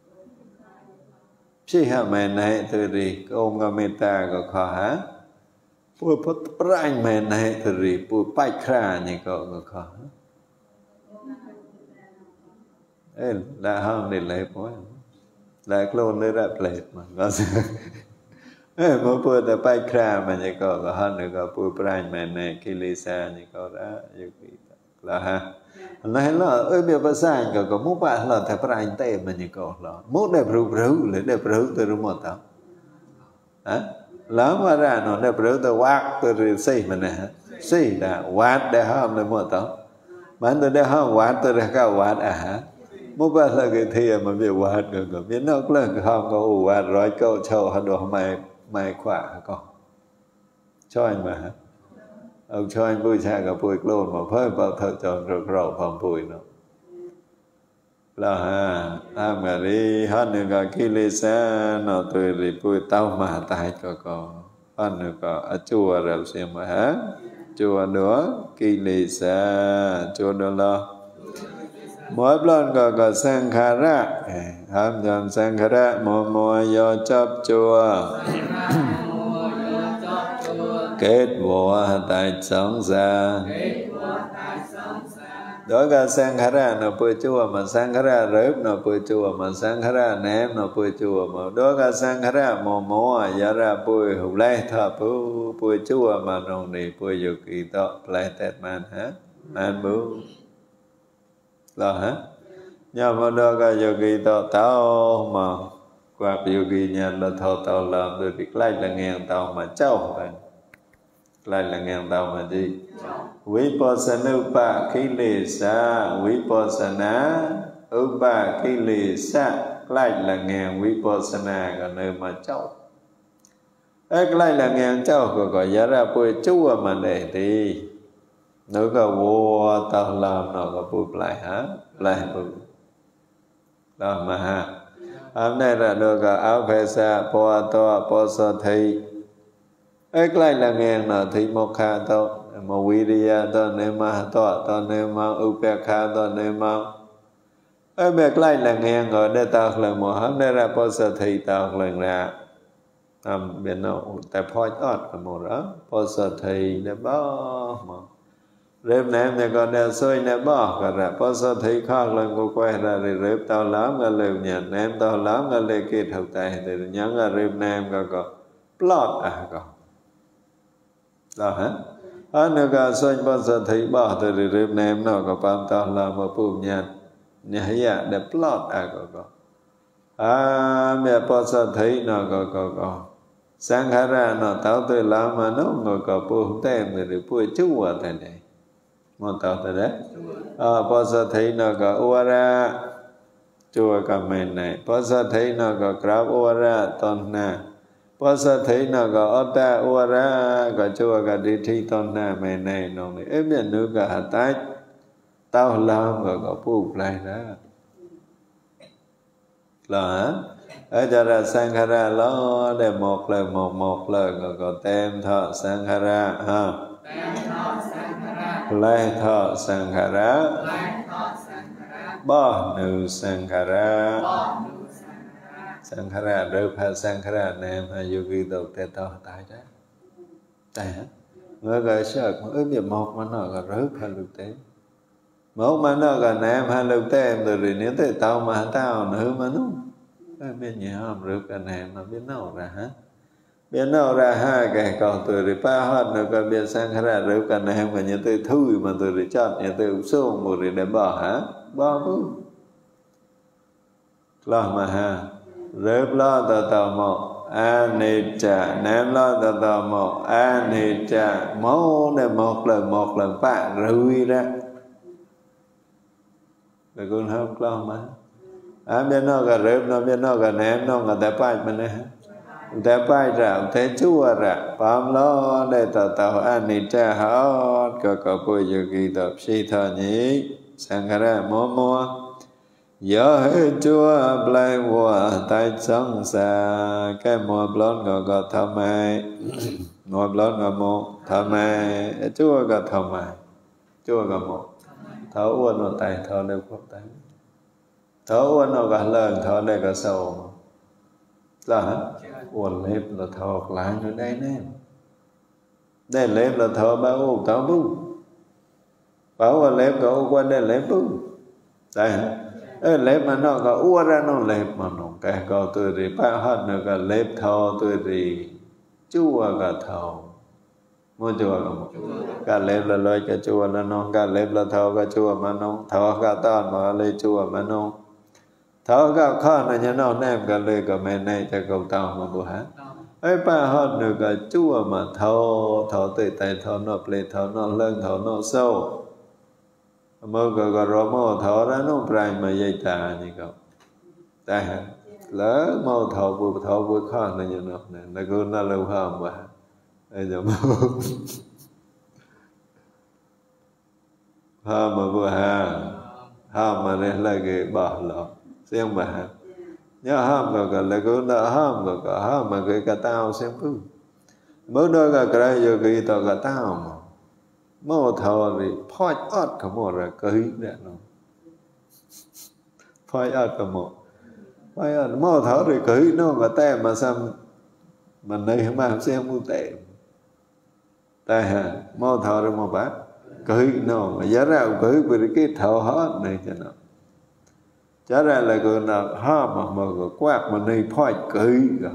chỉ hả mày này từ rìa câu có meta có khó hả bữa prai mày này từ rìa bữa bài khá như câu có khó là không để lấy bố là clone lấy ra plate mà có mà bữa ta bài khá mà như câu có hơn được có bữa prai mày này kilisa như câu đó là ha nói là bây giờ sai có một bạn là thầy prai tệ mà như câu là một đẹp rượu từ đúng một tao hả lỡ mà ra nó đẹp rượu từ quạt từ xây mà nè xây là quạt để hôm được một tao mà từ để hôm quạt từ để cao quạt hả một bạn là cái thiề mà bị quạt rồi biết nó là cái hôm có quạt rồi câu châu họ đồ mày khỏa con cho anh mà ông cho anh vui cha cả bùi luôn mà phơi vào thợ tròn rồi phòng bùi nó là ha mà đi hết nữa cả kilesa nó từ đi bùi tao mà tại có hết nữa có chùa rồi xem mà hả chùa nữa kilesa chùa đó lo mỗi lần có sankhara ham jam sankhara mua do chấp chùa kết bộ tại sống ra đó cả sankhara nó bơi chùa mà sankhara rớp nó bơi chùa mà sankhara ném nó bơi chùa mà đó cả sankhara mò mò giá ra bơi hụt lấy thọ bơi chùa mà nông này bơi vô kỳ to lấy tết man hả man bố lo hả nhưng mà đó cả vô kỳ to tao mà qua vô kỳ nhà là thọ tao làm rồi việc lấy là ngàn tao mà cháu lại là ngàn tao mà đi Vipassana upa kilesa Vipassana upa kilesa lại là ngàn Vipassana còn nơi mà cháu lại là ngàn cháu còn gọi giá ra bôi chúa mà để thì nếu có vô tao làm nó có bụi lại hả lại bụi đó mà ha hôm nay là được cả áo phê xa po to po so thi lại là ngàn nó thì một kha to một viriya to nema to nema upekha to nema việc lại là ngàn rồi để tao là một hôm nay ra po so thi tao lần ra bên nào tại phoi ót là một đó po so thi để bao mà rếp ném thì còn đeo xôi ném bỏ cả ra po so thi khác lần cô quay ra thì rếp tao lắm cái lều nhà ném tao lắm cái lều kia thực tại thì nhớ là rếp ném có plot à có đó hả nữa cả xôi po so thi bỏ thì rếp ném nó có bám tao làm một bùm nhạt nhà dạ để plot à có mẹ po so thi nó có sankhara nó tao tôi làm mà nó ngồi có bùm tem thì bùi chú ở tại đây một tao tới đấy bao giờ thấy nó có uara chùa cả mình này bao giờ thấy nó có grab uara ton na bao giờ thấy nó có ota uara có chùa cả đi thi ton na mình này nó này em biết nữa cả hạt tách tao làm rồi có buộc lại đó là hả ở cho ra sankhara lo để một lời rồi có tem thọ sankhara ha lai thọ sankhara bo nu sankhara sankhara rớp ha sankhara nem ha yogi đầu tê to tại đó tại hả người gọi sợ mà ước việc một mà nó gọi rớp ha lực tế một mà nó gọi nem ha lực tế em rồi nếu tới tao mà tao nữa mà nó biết nhỉ không rớp cả nem mà biết nào ra hả biết nào ra hai cái còn tôi đi pa hết nữa còn biết sankhara rớp cả nem mà như tôi thui mà tôi đi chọn như tôi xuống một để bỏ hả bỏ bút lo mà ha rớp lo tao một anicca nem lo tao một anicca một lần bạn rui ra rồi con không lo mà biết nó cả rớp nó biết nó cả nem nó cả tay phải mình ha tay phải ra tay chúa ra bám lo để tao anicca hết có bôi yogi tập si thọ nhỉ sankhara mua giờ hết chúa play qua tay sống xa cái mua blon có thầm mai mua blon có một thầm mai chúa có thầm mai chúa có một thọ uốn nó tay thọ đều quốc tay thọ uốn nó cả lần thọ đây cả sầu là uốn lép là thọ lại ở đây nè đây lép là thọ bao thọ bu bảo uốn lép có qua đây lép bu đây lép mà nó có ua ra nó lép mà nó cái có tôi đi ba hết nữa cả lép thọ tôi đi chua cả thọ mua chua cả một cả lép là lời cả chua là nó cả lép là thọ cả chua mà nó thọ cả tan mà lấy chua mà nó thọ cả khó là như nó nem cả lời cả mẹ này cho cầu tao mà bữa hả ba hết nữa cả chua mà thọ từ tay thọ nó plei thọ nó lưng thọ nó sâu mơ có rõ mơ thọ ra nó prai mà dây tà như cậu tại hả lỡ mơ thọ vui khó là như nó này nó cứ nó lưu hòm mà bây giờ mơ hòm mà vừa hà hòm mà đây là cái bỏ lọ xem mà nhớ hòm rồi là cứ nó hòm rồi có hòm mà cái cả tao xem cứ mới đôi cái giờ cái tao cả tao mà mô thọ thì phoi ót cả một là cái đấy nó phoi ót cả một phoi ót mô thọ thì cái nó cả tem mà xem mình đây mà xem mua tệ tại hả mô thọ rồi một bác cưới nó mà giá ra cưới với cái thọ hết này cho nó giá ra là cái nào ha mà quạt mà này phải cưới cả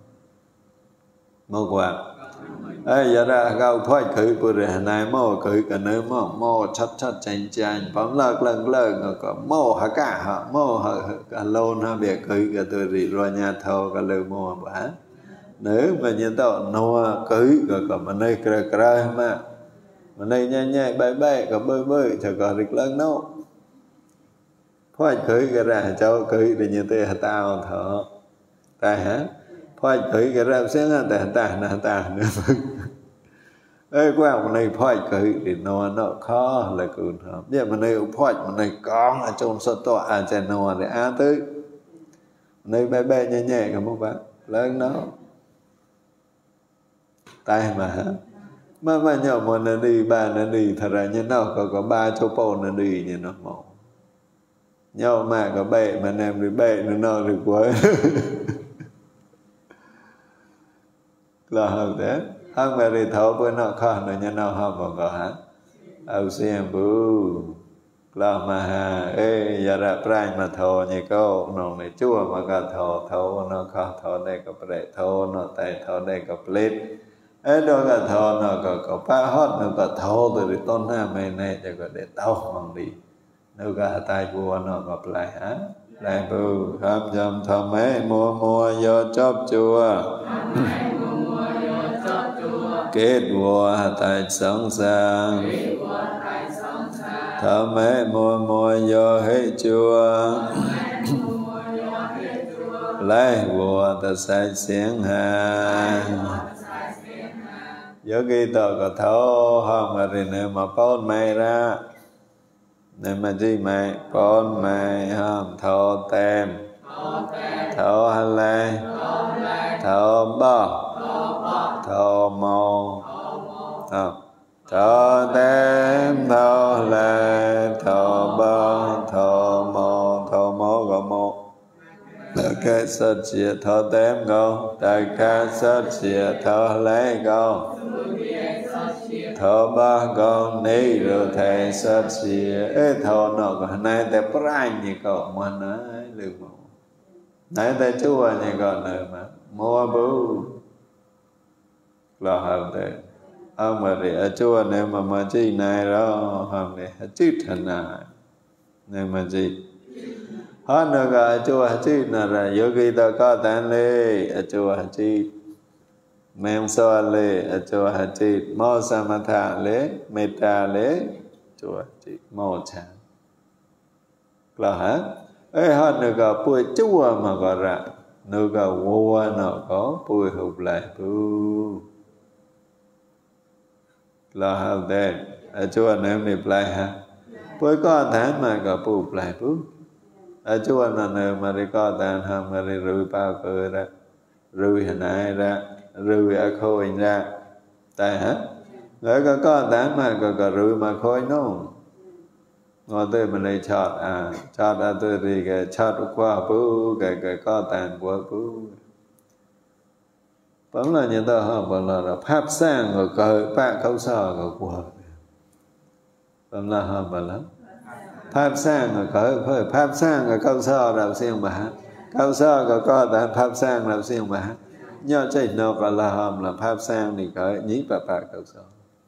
mơ quạt ấy giá ra cao phải cưới với này mơ cưới cả nơi mơ chắt chanh bấm lần có mơ hả cả hả mơ cả lôn ha việc cưới cả tôi đi rồi nhà thầu cả lời mơ bả nếu mà nhìn tao nó cưới cả mà này cray mà này nhẹ bay cả bơi chờ cả rịch lớn đâu phải cưới cái ra cháu cưới thì như thế tao thở ta hả phải cưới cái ra sáng ta nữa ê qua mà này phải cưới thì nó khó là cường hợp giờ mà này phải mà này con ở trong số to trên nó để tới này bay nhẹ cả một bạn lớn đó tay mà hả mà nhỏ mà nó đi ba nó đi thật ra như nào có ba chỗ bộ nó đi như nó màu nhau mà có bệ mà em đi bệ nó được quấy là hợp thế không mà đi thấu với nó khó nó như nào không còn có hả âu xem bù là mà ha ê giờ ra prai mà thô như câu nó này chua mà có thô nó khó thô đây có bệ thô nó tay thô đây có plết ấy đó là thô nó có ba hót nó có thô từ tôn ha mày này cho có để tao bằng đi nếu cả tay vua nó gặp lại hả lại bù khám dâm thầm ấy mua do chóp chùa kết vua tại sống sang thầm ấy mua do hết chùa lại vua ta sai xiên hà nhớ ghi tờ có thấu không mà thì nếu mà bốn mày ra nên mà gì mày bốn mày không thấu tem thấu hà lê thấu bò thấu mô thấu tem thấu lê thấu bò thấu mô gõ mô đại ca sát chia thấu tem gõ đại ca sát chia thấu lê gõ thọ ba con ni rồi thầy sát xìa ê thọ nó còn này tại prai như cậu mà nói lưu mộ này tại chúa như cậu nơi mà mua bú là hợp thế ông mà để ở chúa nếu mà chi này đó hôm nay chít thành này nếu mà chi hết nữa cả chúa chít là yogi ta có tán lê ở chúa chít Mem so le chùa hạt chít mo samatha le metta le chùa chít mo cha là hả ấy hơn nữa cả bùi chùa mà có ra nữa cả vua nó có bùi hụp lại bù là hả đây ở chùa nếu niệm lại hả bùi có tháng mà có bùi lại bù ở chùa là nơi mà đi có tháng hả mà đi rùi bao cơ ra rùi hình ai ra rùi ở khôi ra tại hả rồi có tán mà có rùi mà khôi nó ngồi tới mình đây chọt ở tôi thì cái chọt qua bố cái có tàn của bố vẫn là như tao họ vẫn là pháp sang rồi cờ bạc câu sò rồi của vẫn là họ vẫn lắm pháp sang rồi cờ pháp sang rồi câu sò đầu xiên bà câu sò rồi có tàn pháp sang đầu xiên bà nhớ chạy nó có là hòm là pháp sang thì có nhí bà câu sò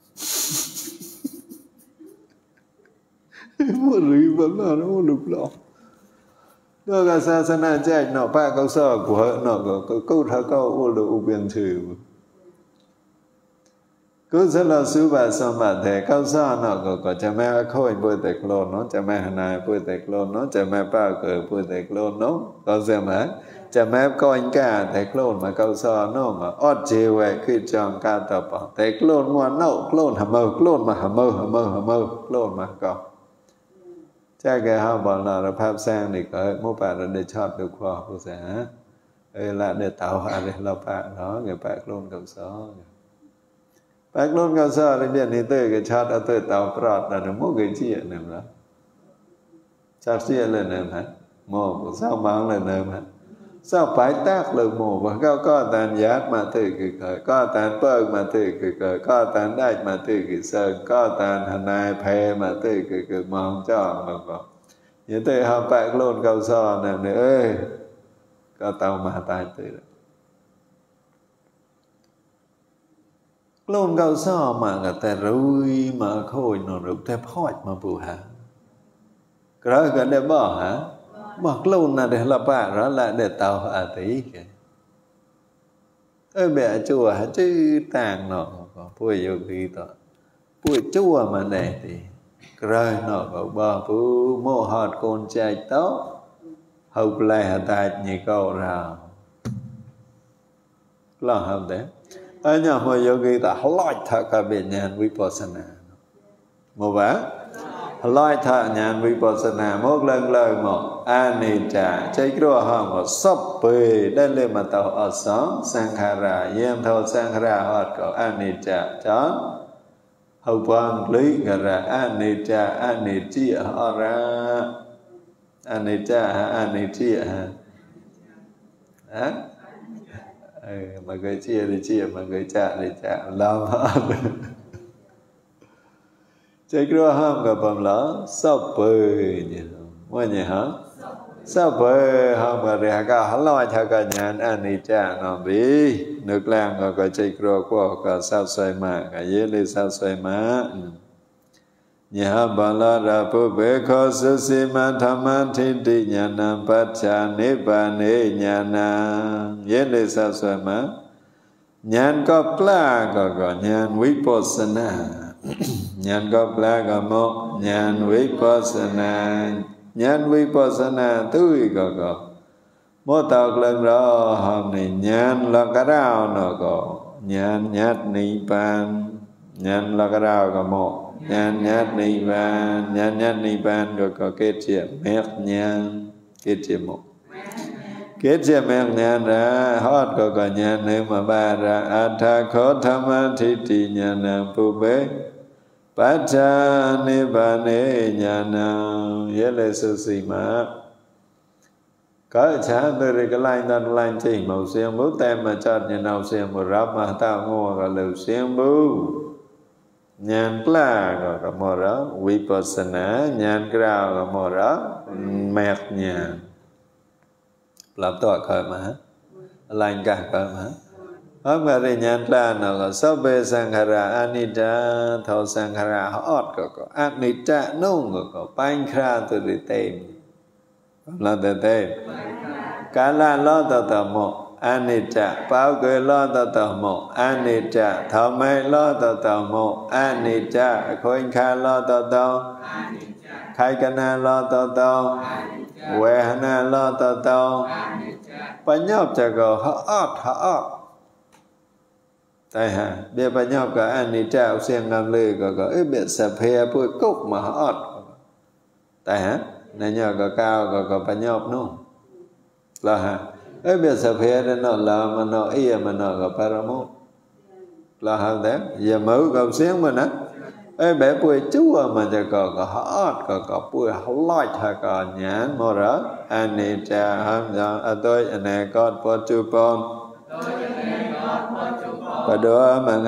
mua rỉ vẫn là nó lục lọ nó là sao sao này chạy nó bà câu sò của nó có câu thơ câu ô lụ biên trừ cứ sẽ là sư bà sao mà thế câu sò nó có cha mẹ khôi bôi tệ lôn nó cha mẹ này bôi tệ lôn nó cha mẹ bà cờ bôi tệ lôn nó có xem hả cha mẹ coi cả thế clone mà câu sò nó mà ót chiều về khi chọn ca tập thế clone ngoan nậu clone hầm mơ clone mà hầm mơ clone mà có cha cái họ bảo là pháp sang thì có một bạn để chọn được khoa học của xã là để tạo hóa để lập bạn đó người bạn clone câu sò bạn clone câu sò thì điện thì tới cái chọn ở tới tạo prot là một cái chuyện này đó chọn chuyện lên này mà một sao mang lên này mà sao phải tác lực mù và có tàn giác mà từ kỳ khởi có tàn bơ mà từ kỳ khởi có tàn đạch mà từ kỳ sơn có tàn hành ai phê mà từ kỳ mong cho mà có như thế họ phải luôn cầu so này nữa ơi có tao mà tài từ luôn cầu so mà người ta rui mà khôi nó rụt ta phói mà bù hả rồi gần để bỏ hả bỏ luôn là để là bà đó là để tao à tí kìa ơi mẹ chùa hả chứ tàng nó có bùi yêu khi đó bùi chùa mà này thì rồi nó có bà bù mô hạt con trai tốt hộp lại hả tài nhị câu rào lo hợp đấy ở nhà mà yogi ta loi thở cả bên nhà vipassana một vả loi thở nhà vipassana một lần lời một anicca cháy rùa hòm một sắp bề đây lên mà tàu ở xóm sankhara yêm thâu sankhara hoạt cầu anicca chón hậu quan lý gara anicca aniccia hora anicca aniccia hả mà người chia thì chia mà người trả thì trả làm hết chạy qua ham gặp bằng lỡ sao bơi nhỉ mua nhỉ hả sao bơi ham gặp để cả hắn lo cho cả nhà anh đi trả nó bị nước làng rồi cái chạy qua cả sao xoay mà cái gì đi sao xoay mà Nha bala rapu beko susima thamanthiti nyanam pacha nibbane nyanam Yele sa swama Nhan có pla có nhan vipassana Nhan có pla có một nhan vipassana Nhan vipassana tui có Mô tộc lần đó hôm nay nhan là cái rào nó có Nhan nhát nipan Nhan là cái rào có một Nhan nhát nipan rồi có kết chia mẹt nhan kết chia một kết chia mẹt nhan ra hót có nhan nếu mà ba ra atha kho thamma thiti nhan pu bế pacha nibbane nhan yele susima có chả từ cái line đơn line chỉ màu xiêm bút tem mà chợt như nào xiêm một rắp mà tao ngô gọi là xiêm bút Nhan pla có một đó vipassana nhan krao có một đó mẹt nhan làm tội khởi mà lành cả khởi mà hôm nay thì nhan pla nó có sabbe sankhara anicca thâu sankhara hót có anicca nung có pankra từ đi tên là từ tên cả là lo tờ một anicca bao cười lo tờ một anicca thọ mê lo tờ một anicca khôi kha lo tờ khai cana lo tờ quê hana lo tờ bà nhóc chả có họ tại hả bây bà nhóc có anicca xem ngâm lư có ít biệt sập hè bụi cúc mà họ tại hả này nhờ có cao có bà nhóc đúng là hả ấy bây giờ phải đến nó là mà nó ý mà nó gặp paramount là hàng thế giờ mới gặp sáng mà nè ấy bé bùi chúa màจะcó hot có bùi lói thà có nhãn mò rỡ anicca ham giờ tôi này con pochupon và đứa mà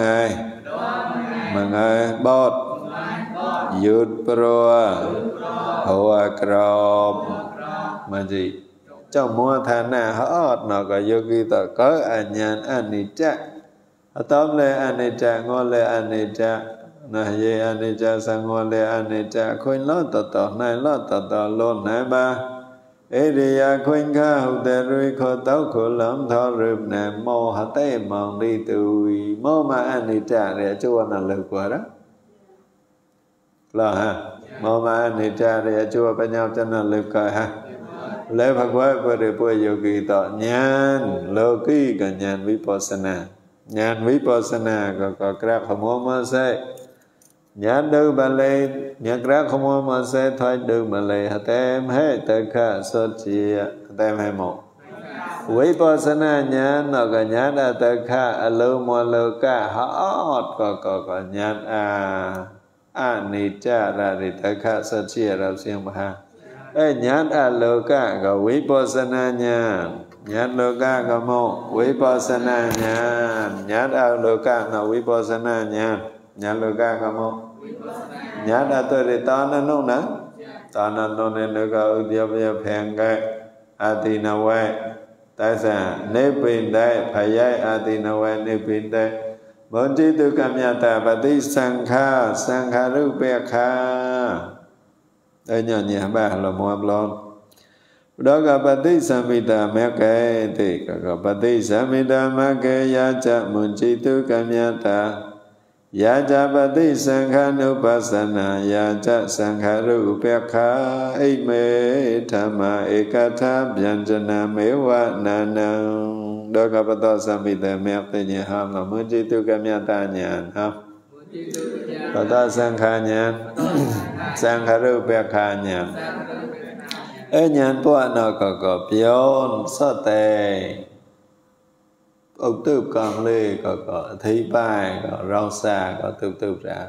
ngày bot yut pro hoa crop mà gì trong mua thà na hót nó có yogi ta có nhan anicca tóm lên anicca ngon lên anicca na ye anicca sang ngon lên anicca khuyên lo tờ này lo tờ luôn này ba Ediya khuyên kha hậu tề rui khô tấu khổ lắm thọ rượm nè mô hả tế mong đi tùi mô mà anicca để chua là lực của đó lo ha mô mà anicca để chua bên nhau cho nên lực cờ ha lễ Phật quay qua đề bùi yogi tọ nhan loki cả nhan vipassana có krác không hô mơ xe nhan đư bà lê nhan krác không hô mơ xe thoái đư bà lê hả tem hết tơ khả sốt chia tem 21 vipassana nhan nó có nhan à tơ khả alo mô lô ca hót có nhan anicca ra đi tơ khả sốt chia rao xiên bà ha Ê nhát aloka có vipassana nha nhát lô ca có một vipassana nhát ao lô ca là vipassana nhát lô ca có một nhát ở tôi thì to nó nung nè to nó nung nên nó có điều phèn cái atinawe tại sao nếu bình đây phải dạy atinawe nếu bình đây muốn chỉ tu kamyata pati sankha rupekha đây nhỏ nhẹ ba là một lon đó là pati samhita mẹ cái thì có pati samhita mẹ cái ya cha muốn chỉ tu kamyata ya cha pati sankha nupassana ya cha sankha rupekha ime thamma ekatha vyanjana mewa nana đó là pati samhita mẹ cái nhà ham là muốn chỉ tu kamyata nhà ha pati sankha nhà sankha rupekha nhà ở nhà bố nó có pion sơ tề ông tư còn lê có thấy bài có rau xa có tư ra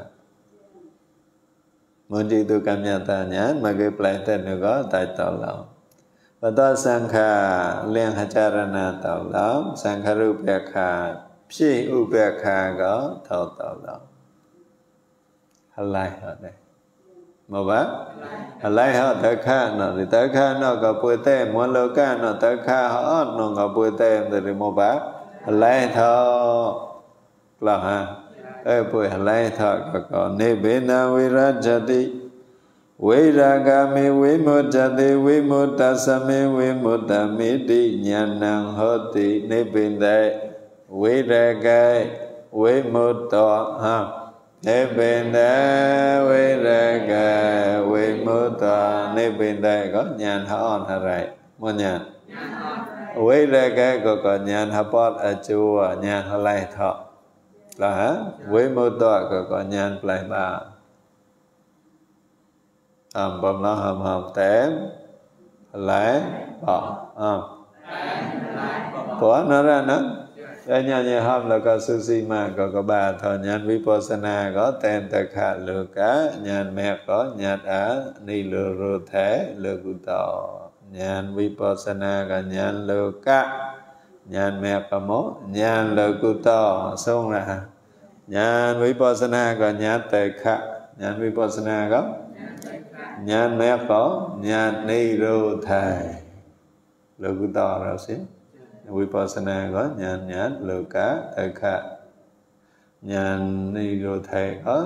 muốn chỉ tu cảm nhận ta nhá mà cái plei tên nó có tại tàu lòng và ta sang kha liên hacharana tàu lòng sang kha rupekha psi upekha có tàu lòng halai ở đây mà bác lại họ tới kha nó thì tới kha nó có bùi tên muốn lô ca nó tới kha họ nó có bùi tên thì một bác lại thọ là ha bùi lại thọ có nibbena virajati viragami vimujjati vimutasami vimutamiti nyanang hoti nibbena viragai vimutto ha nibbena viragai vimutto nibbena có nhàn hon hả vậy mua nhàn viragai có nhàn hapot ở chùa nhàn hả lai thọ là hả vimutto có nhàn plei ba bom nó hầm tém lấy bỏ bỏ nó ra nó đây nhà hôm là có sushi mà có bà thọ nhàn vipassana có tên ta khả lừa cá nhàn mẹ có nhàn á ni lừa rô thế lừa cụ tỏ nhàn vipassana có nhàn lừa cá nhàn mẹ có mốt nhàn lừa cụ tỏ xong ra nhàn vipassana có nhàn tề khả nhàn vipassana có nhàn mẹ có nhàn ni rô thề lừa cụ tỏ rồi xíu vipassana có nhàn lừa cá tề khả nhàn ni rô thề có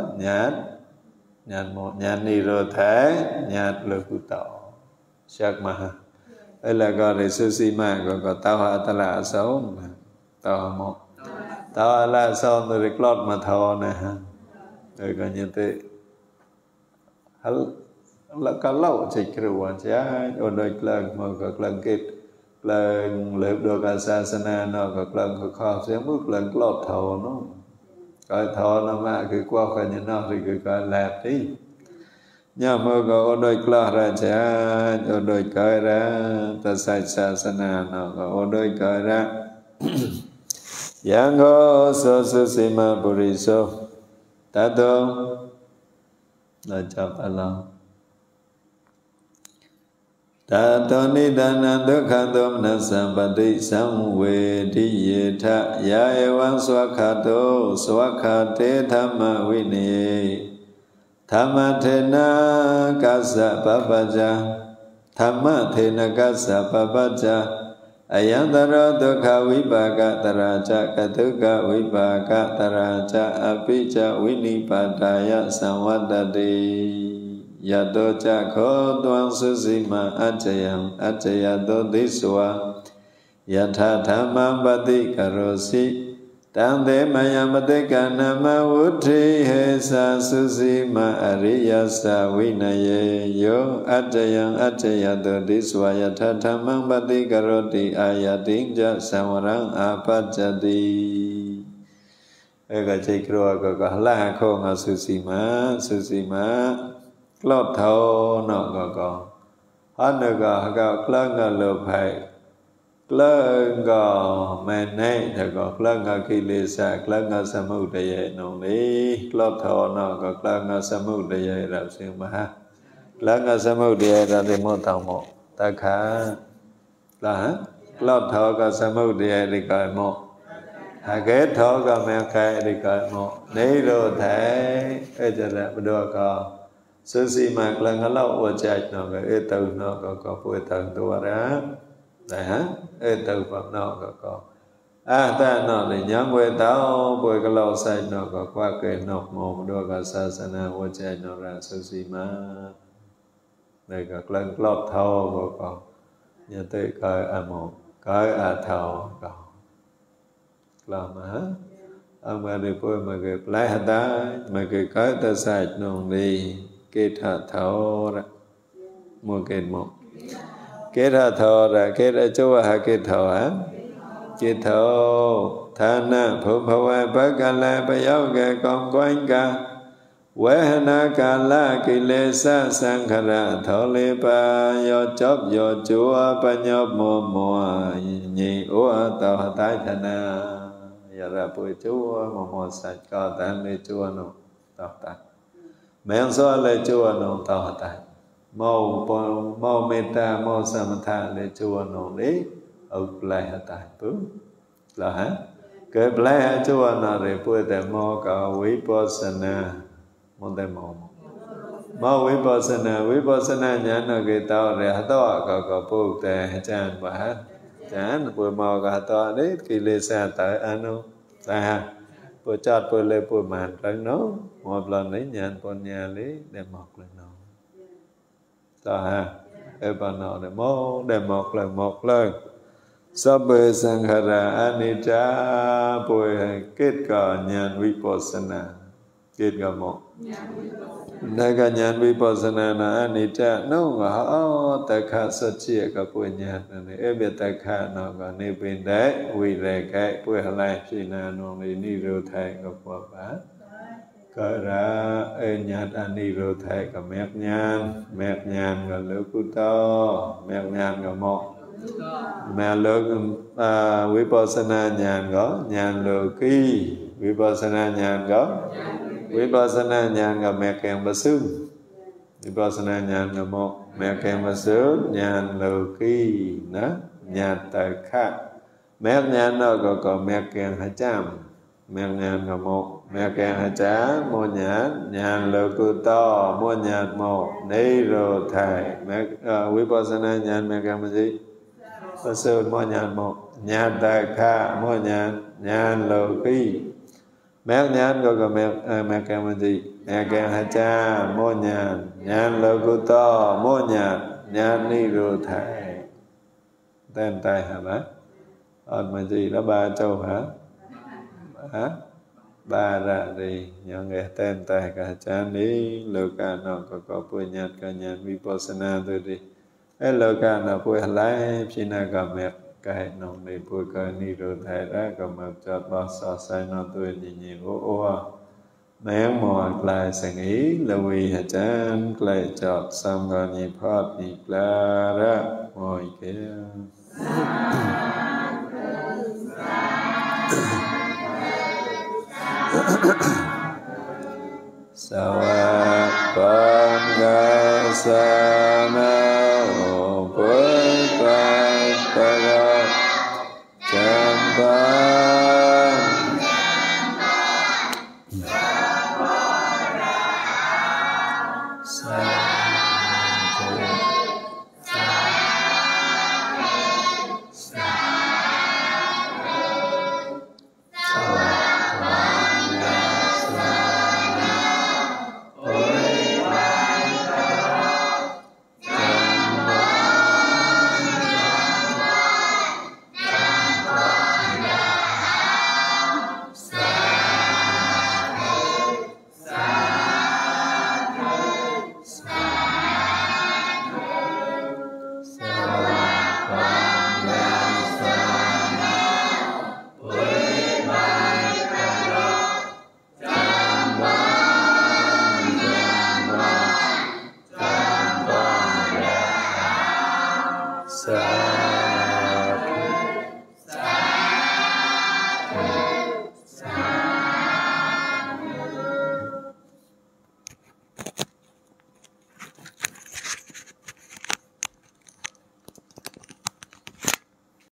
nhàn ni rô thế nhàn lừa cụ tỏ sắc mà đây là gọi là sushi mà có tao hạ ta là xấu tao một tao là xấu rồi clot mà thò nè rồi còn như thế là kalau chỉ kêu chứ ôn đôi lần mà có lần kết lần lượt được asasana nó có lần có khó sẽ bước lần clot thò nó coi thò nó mà cứ qua khỏi như nó thì cứ coi lẹp đi nhà mơ có ôn đôi clot ra chứ ôn đôi coi ra ta sai asasana nó có ôn đôi coi ra yang ho so susima puriso tato là chập lòng tato nidana dukhatom nasampati samvediyetha ya evam swakhato swakhate dhamma vinaye dhamma thena kassa papaja dhamma thena kassa papaja ayantara dukha vipaka taraja katuka vipaka taraja apicha vinipadaya samvadati yato chakho tuang susima ajayato diswa yatha dhamma pati karosi tante mayamate nama vuddhi hesa susima ariyasa vinaye yo ajayato diswa yatha dhamma pati karoti ayatinja samarang apajati cái chị kêu có là không ở susima lót thâu nó có hết nữa có lần lượp hay lần có men này thì có lần kilesa lần samudaya nó đi lót thâu nó có lần samudaya là sự mà lần samudaya là thì một tàu một ta khá là lót thọ cả sa mưu địa đi cởi một hà ghét thọ cả mẹ khai đi cởi một ní rồi thế ê chả đẹp đưa có sư si mạc là ngã lâu ở chạy nó cái ê từ nó có bùi thần tua ra đấy hả ê từ phẩm nó có ta nó để nhớ quê tao bùi cái lâu say nó có qua kề nọc mồm đưa cả sa sa na ở chạy nó ra sư si mạc đây các lần lót thọ có nhà tới coi một coi thọ có làm hả ông bà đi bôi mà cái lấy hạt đá mà cái ta sạch nông đi kết hạt thọ ra mua kết một kết hạt thọ ra kết ở chỗ hả kết thọ hả kết thọ tha na phổ phổ ai bác ca la bác giáo kê con quanh ca quế na ca la kỳ lê sa sang khả ra thọ lê ba do chóp do chúa ba nhóp mùa mùa nhị ủa tàu hạt tái thà na giờ ra bùi chúa mùa sạch có tàn lê chúa nụ tàu tàn mẹ xóa lê chúa nụ tàu hạt tàn mô mê ta mô samatha lê chúa nụ lý ức lê hạt tàn bú là hả cái lê hạt chúa nụ rì bùi tè mô có quý bó sana môn tè mô vipassana nhãn ở cái tàu rè to có bù tè chan và chán bùi mò cả to đấy kỳ lê xa tới ano ta bùi chọt bùi lê bùi màn trắng nó một lần lấy nhãn con nhà lấy để mọc lên nó ta ha để bà nó để mô để mọc lần một lần Sabbe sankhara anicca bùi kết quả nhãn vipassana kết quả một đại ca nhãn vipassana na anicca nó ngõ tại khả sát chia cả bùi nhãn này em biết tại khả nó có nên bên đấy vì rẻ cái bùi hà lai chỉ là nó đi rêu thầy cả bùa bá cái ra nhãn ani rêu thầy cả mẹt nhãn cả lửa cụ to mẹt nhãn cả một mẹ lửa vipassana nhãn có nhãn lửa kỳ vipassana nhãn có vipassana nhãn cả mẹ kèm và xương vipassana nhãn cả một mẹ kèm và xương nhãn lửa kỳ đó nhãn tại khác mẹ nhãn nó có mẹ kèm hai trăm mẹ nhãn cả một mẹ kèm hai trăm mua nhãn lửa cụ to mua nhãn một đi rồi thầy mẹ vipassana nhãn mẹ kèm là gì và xương mua nhãn một nhãn tại khác mua nhãn lửa kỳ mẹ nhãn có mẹ kèm là gì mẹ kèm hai cha mua nhãn lơ cô to mua nhãn ni rồi thầy tên tay hả bác mà gì đó ba châu hả ba ra đi nhớ nghe tên tay cả cha ní lơ ca nó có bùi nhãn cả nhãn vipassana thôi đi ấy lơ ca nó bùi hà lái pina cả mẹ cái nông đi bùi cái ni rồi thầy ra có mặc chọt bao so sai nó tôi nhìn ô nén mò lại sang ý là vì hà chán lại chọt xong rồi nhịp hót nhịp la ra ngồi kia Sawa Panga Sana Bui Pai Para Champa Sa